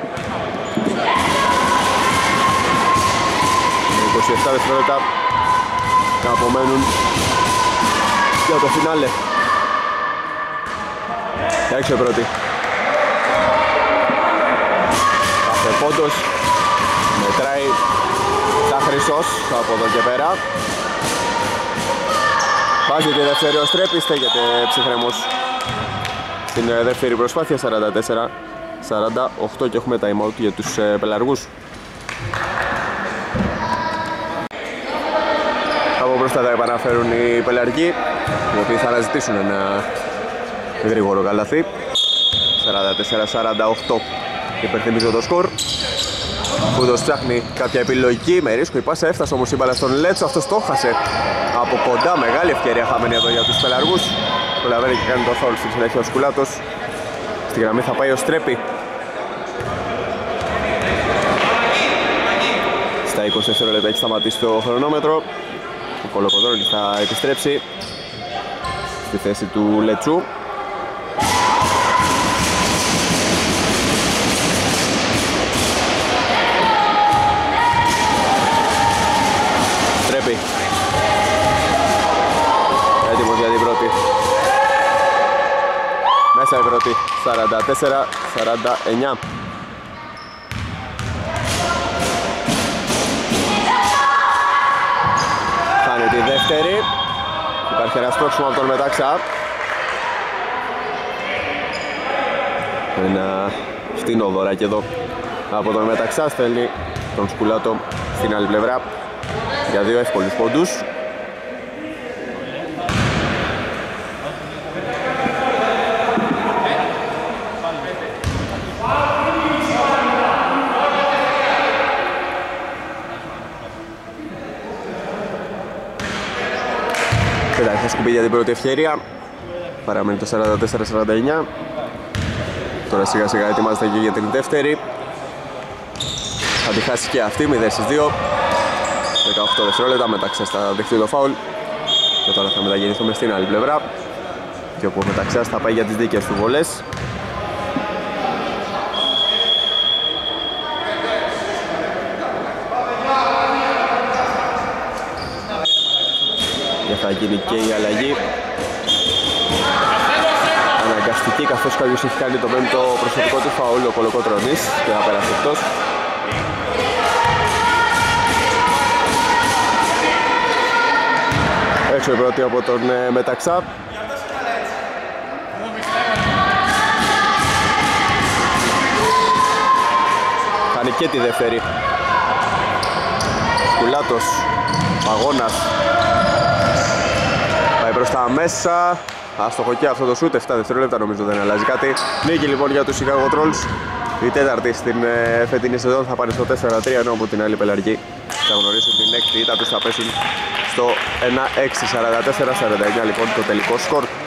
27 δευτερόλεπτα θα απομένουν για το φινάλε. Έξω πρώτη. Κάθε πόντος μετράει τα χρυσός από εδώ και πέρα. Βάζει τη δεύτερη ο Στρέπης, στέκεται ψυχρέμος στην δεύτερη προσπάθεια. 44-48 και έχουμε time out για τους πελαργούς. Από μπροστά θα επαναφέρουν οι πελαργοί, οι οποίοι θα αναζητήσουν ένα γρήγορο καλαθί. 44-48 υπερθυμίζω το σκορ. Φούδος ψάχνει κάποια επιλογή με ρίσκο, η πάσα έφτασε όμως η μπάλα στον Λέτσο, αυτός το χάσε από κοντά, μεγάλη ευκαιρία χαμένη εδώ για τους πελαργούς. Προλαβαίνει και κάνει το φάουλ στη συνέχεια ο Σκουλάτος. Στη γραμμή θα πάει ο Στρέπει. Στα 20 δευτερόλεπτα έχει σταματήσει το χρονόμετρο. Ο Κολοκοδρώνης θα επιστρέψει στη θέση του Λετσού. Στρέπει. Έτοιμος για την πρώτη. Μέσα η πρώτη. 44-49. Κάνει τη δεύτερη. Υπάρχει ένα σπρώξιμο από τον Μεταξά. Ένα φτηνό δωράκι εδώ από τον Μεταξά. Στέλνει τον Σκουλάτο στην άλλη πλευρά για δύο εύκολους πόντους. θα σκουπίδει για την πρώτη ευκαιρία. Παραμένει το 44-49. Τώρα σιγά σιγά ετοιμάζεται και για την δεύτερη. Θα τη χάσει και αυτή, 0-2. 18 δευτερόλεπτα, Μεταξιάς θα δεχτεί το φάουλ. Και τώρα θα μεταγεννηθούμε στην άλλη πλευρά. Και όπου ο Μεταξιάς θα πάει για τις δίκαιες του βολές. Και θα γίνει και η αλλαγή. Αναγκαστική, καθώς κάποιος έχει κάνει το πέμπτο προσωπικό του φαούλ, ο Κολοκοτρώνης, και θα πέρασε εκτός. Έξω η πρώτη από τον Μεταξά. Κάνει και τη δεύτερη. Σκουλάτος, Παγώνας. Πάει προς τα μέσα. Άστοχο και αυτό το σούτ, 7 δευτερόλεπτα, νομίζω δεν αλλάζει κάτι. Νίκη λοιπόν για τους Chicago Trolls. Η τέταρτη στην φετινή σεζόν, θα πάνε στο 4-3, ενώ από την άλλη πελαργή θα γνωρίσουν την έκτη ήττα τους, θα πέσουν στο 1-6, 44-49 λοιπόν το τελικό σκορ.